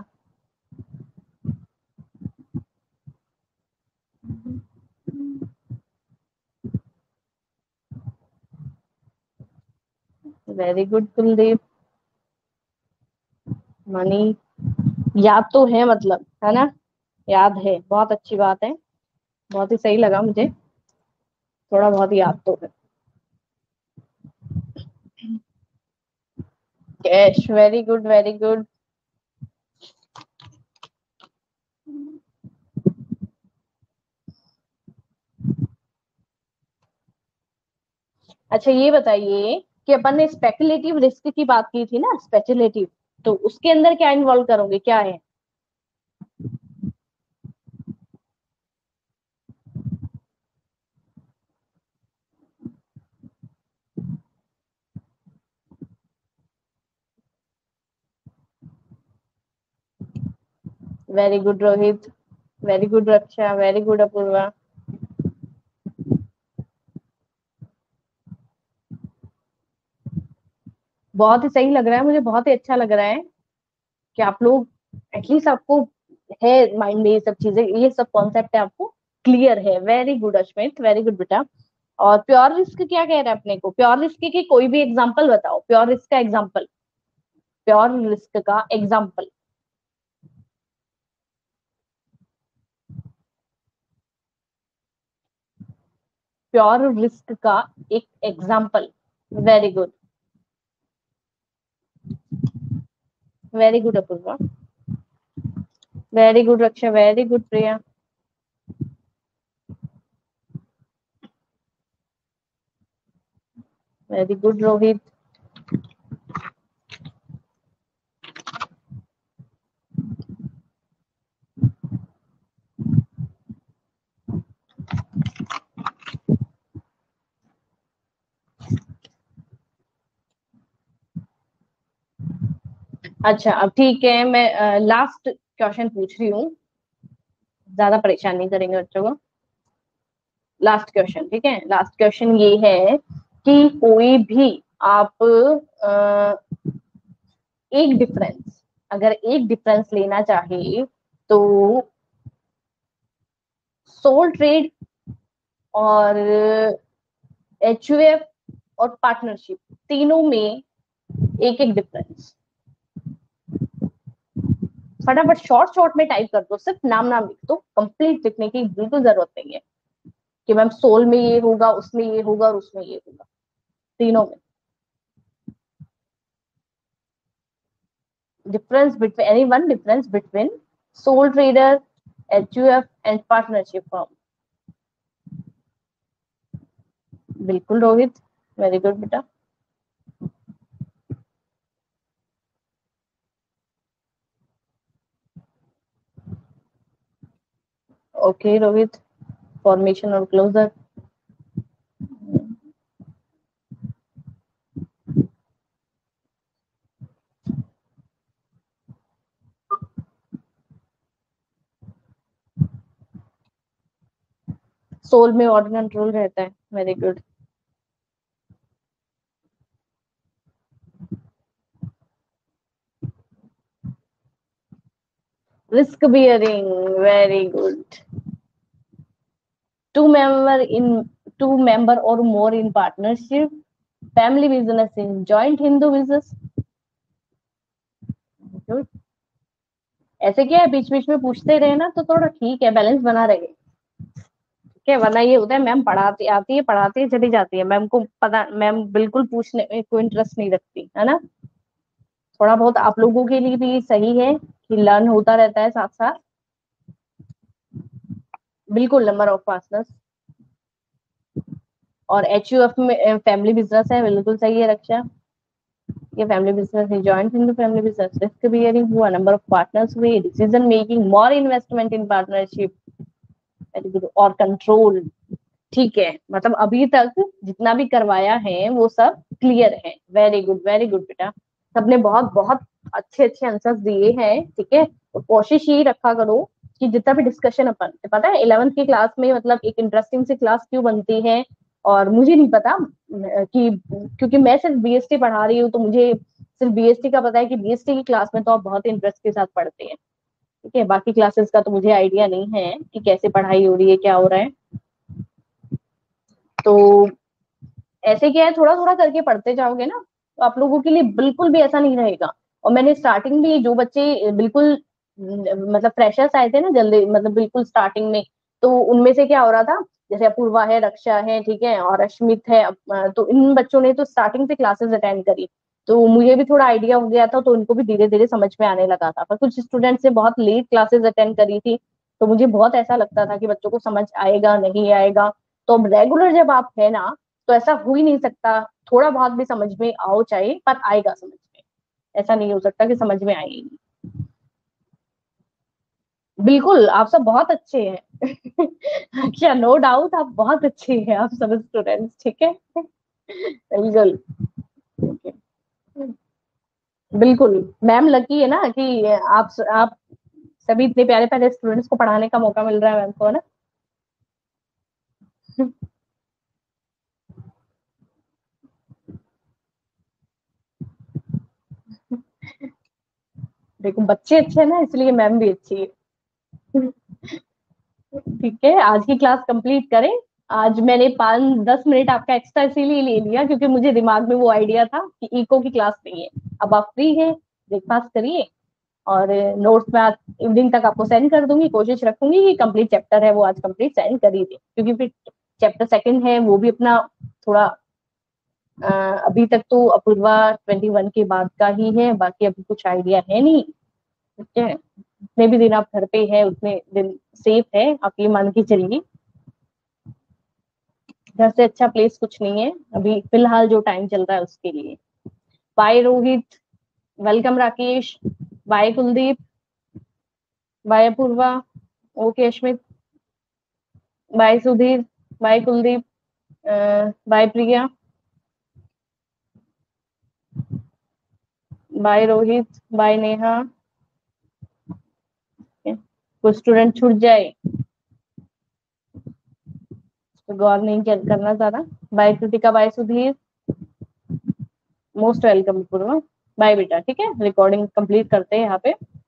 Speaker 1: Very good Kuldeep. Money, याद तो है मतलब, है ना, याद है, बहुत अच्छी बात है, बहुत ही सही लगा मुझे, थोड़ा बहुत याद तो है। Cash, very good, very good. अच्छा ये बताइए कि अपन ने स्पेकुलेटिव रिस्क की बात की थी ना, स्पेकुलेटिव, तो उसके अंदर क्या इन्वॉल्व करोगे, क्या है। Very good Rohit, very good Raksha, very good Apurva. बहुत ही सही लग रहा है मुझे, बहुत ही अच्छा लग रहा है कि आप लोग एटलीस्ट आपको है माइंड में ये सब चीजें, ये सब कॉन्सेप्ट है आपको क्लियर है। Very good Ashmit, very good बेटा। और प्योर रिस्क क्या कह रहा है अपने को, प्योर रिस्क की कोई भी एग्जांपल बताओ, प्योर रिस्क का एग्जांपल, प्योर रिस्क का एग्जांपल, प्योर रिस्क का एक example. Very good, very good Apurva, very good Raksha, very good Priya. Very good Rohit. अच्छा अब ठीक है, मैं लास्ट क्वेश्चन पूछ रही हूँ, ज्यादा परेशान नहीं करेंगे बच्चों को। लास्ट क्वेश्चन, ठीक है, लास्ट क्वेश्चन ये है कि कोई भी आप अ, एक डिफरेंस, अगर एक डिफरेंस लेना चाहे तो सोल ट्रेड और एच यू एफ और पार्टनरशिप, तीनों में एक एक डिफरेंस, फटाफट शॉर्ट शॉर्ट में टाइप कर दो, सिर्फ नाम नाम लिख दो, कंप्लीट लिखने की बिल्कुल जरूरत नहीं है कि मैम सोल में ये होगा, उसमें ये होगा और उसमें ये होगा, तीनों में difference between any one difference between sole trader, H U F and partnership firm। बिल्कुल रोहित, वेरी गुड बेटा। ओके रोहित, फॉर्मेशन और क्लोजर। सोल में ऑर्डर कंट्रोल रहता है, very good. Risk bearing, very good. Two member in two member और more in partnership, family business in joint Hindu business. ऐसे क्या है, बीच बीच में पूछते रहे ना तो थोड़ा ठीक है, बैलेंस बना रहे, ठीक है, वरना ये होता है मैम पढ़ाती आती है, पढ़ाती है, चली जाती है, मैम को पता, मैम बिल्कुल पूछने में कोई इंटरेस्ट नहीं रखती है ना। थोड़ा बहुत आप लोगों के लिए भी सही है कि लर्न होता रहता है साथ साथ। बिल्कुल, नंबर ऑफ पार्टनर्स और एच यू एफ में फैमिली बिजनेस है, बिल्कुल सही है रक्षा। ये फैमिली बिजनेस है, joint Hindu family business, risk bearing हुआ, नंबर ऑफ पार्टनर्स हुए, decision making, more investment in partnership, very good, और कंट्रोल। ठीक है, मतलब अभी तक जितना भी करवाया है वो सब क्लियर है, वेरी गुड, वेरी गुड बेटा। सबने बहुत बहुत अच्छे अच्छे आंसर्स दिए हैं, ठीक है। तो कोशिश यही रखा करो कि जितना भी डिस्कशन अपन, पता है इलेवेंथ की क्लास में मतलब एक इंटरेस्टिंग सी क्लास क्यों बनती है, और मुझे नहीं पता कि, क्योंकि मैं सिर्फ बी एस टी पढ़ा रही हूँ तो मुझे सिर्फ बी एस टी का पता है कि बी एस टी की क्लास में तो आप बहुत इंटरेस्ट के साथ पढ़ते हैं, ठीक है, बाकी क्लासेस का तो मुझे आइडिया नहीं है कि कैसे पढ़ाई हो रही है, क्या हो रहा है। तो ऐसे क्या है, थोड़ा थोड़ा करके पढ़ते जाओगे ना तो आप लोगों के लिए बिल्कुल भी ऐसा नहीं रहेगा। और मैंने स्टार्टिंग में जो बच्चे बिल्कुल मतलब फ्रेशर्स आए थे ना जल्दी, मतलब बिल्कुल स्टार्टिंग में, तो उनमें से क्या हो रहा था, जैसे अपूर्वा है, रक्षा है, ठीक है, और अश्मित है, तो इन बच्चों ने तो स्टार्टिंग से क्लासेस अटेंड करी, तो मुझे भी थोड़ा आइडिया हो गया था, तो उनको भी धीरे धीरे समझ में आने लगा था। पर कुछ स्टूडेंट्स ने बहुत लेट क्लासेस अटेंड करी थी, तो मुझे बहुत ऐसा लगता था कि बच्चों को समझ आएगा नहीं आएगा। तो अब रेगुलर जब आप है ना, तो ऐसा हो ही नहीं सकता, थोड़ा बहुत भी समझ में आओ चाहे, पर आएगा समझ में, ऐसा नहीं हो सकता कि समझ में आएगी। बिल्कुल, आप सब बहुत अच्छे हैं अच्छा, नो डाउट आप बहुत अच्छे हैं, आप सब स्टूडेंट्स, ठीक है बिल्कुल, बिल्कुल। मैम लकी है ना कि आप आप सभी इतने प्यारे प्यारे स्टूडेंट्स को पढ़ाने का मौका मिल रहा है मैम को, है ना देखो बच्चे अच्छे हैं ना, इसलिए मैम भी अच्छी है ठीक है, आज की क्लास कंप्लीट करें। आज मैंने पाँच दस मिनट आपका एक्स्ट्रा इसीलिए ले लिया क्योंकि मुझे दिमाग में वो आइडिया था कि इको की क्लास नहीं है। अब आप फ्री है, ब्रेकफास्ट करिए, और नोट्स मैं आज इवनिंग तक आपको सेंड कर दूंगी, कोशिश रखूंगी कि कंप्लीट चैप्टर है वो आज कंप्लीट सेंड कर ही दे, क्योंकि फिर चैप्टर सेकंड है वो भी अपना थोड़ा अभी तक तो अपूर्वा ट्वेंटी वन के बाद का ही है, बाकी अभी कुछ आइडिया है नहीं। ठीक है, जितने भी दिन आप घर पे है उतने दिन सेफ है, आप ये मान के चलिए। घर से अच्छा प्लेस कुछ नहीं है अभी फिलहाल जो टाइम चल रहा है उसके लिए। Bye Rohit, welcome Rakesh, bye Kuldeep, bye Apurva, okay Ashmit, bye Sudhir, bye Kuldeep, bye Priya, bye Rohit, bye Neha. कोई स्टूडेंट छूट जाए तो गौर नहीं करना ज्यादा। Bye Kritika, bye Sudhir, most welcome Purva, bye बेटा। ठीक है, रिकॉर्डिंग कंप्लीट करते हैं यहाँ पे।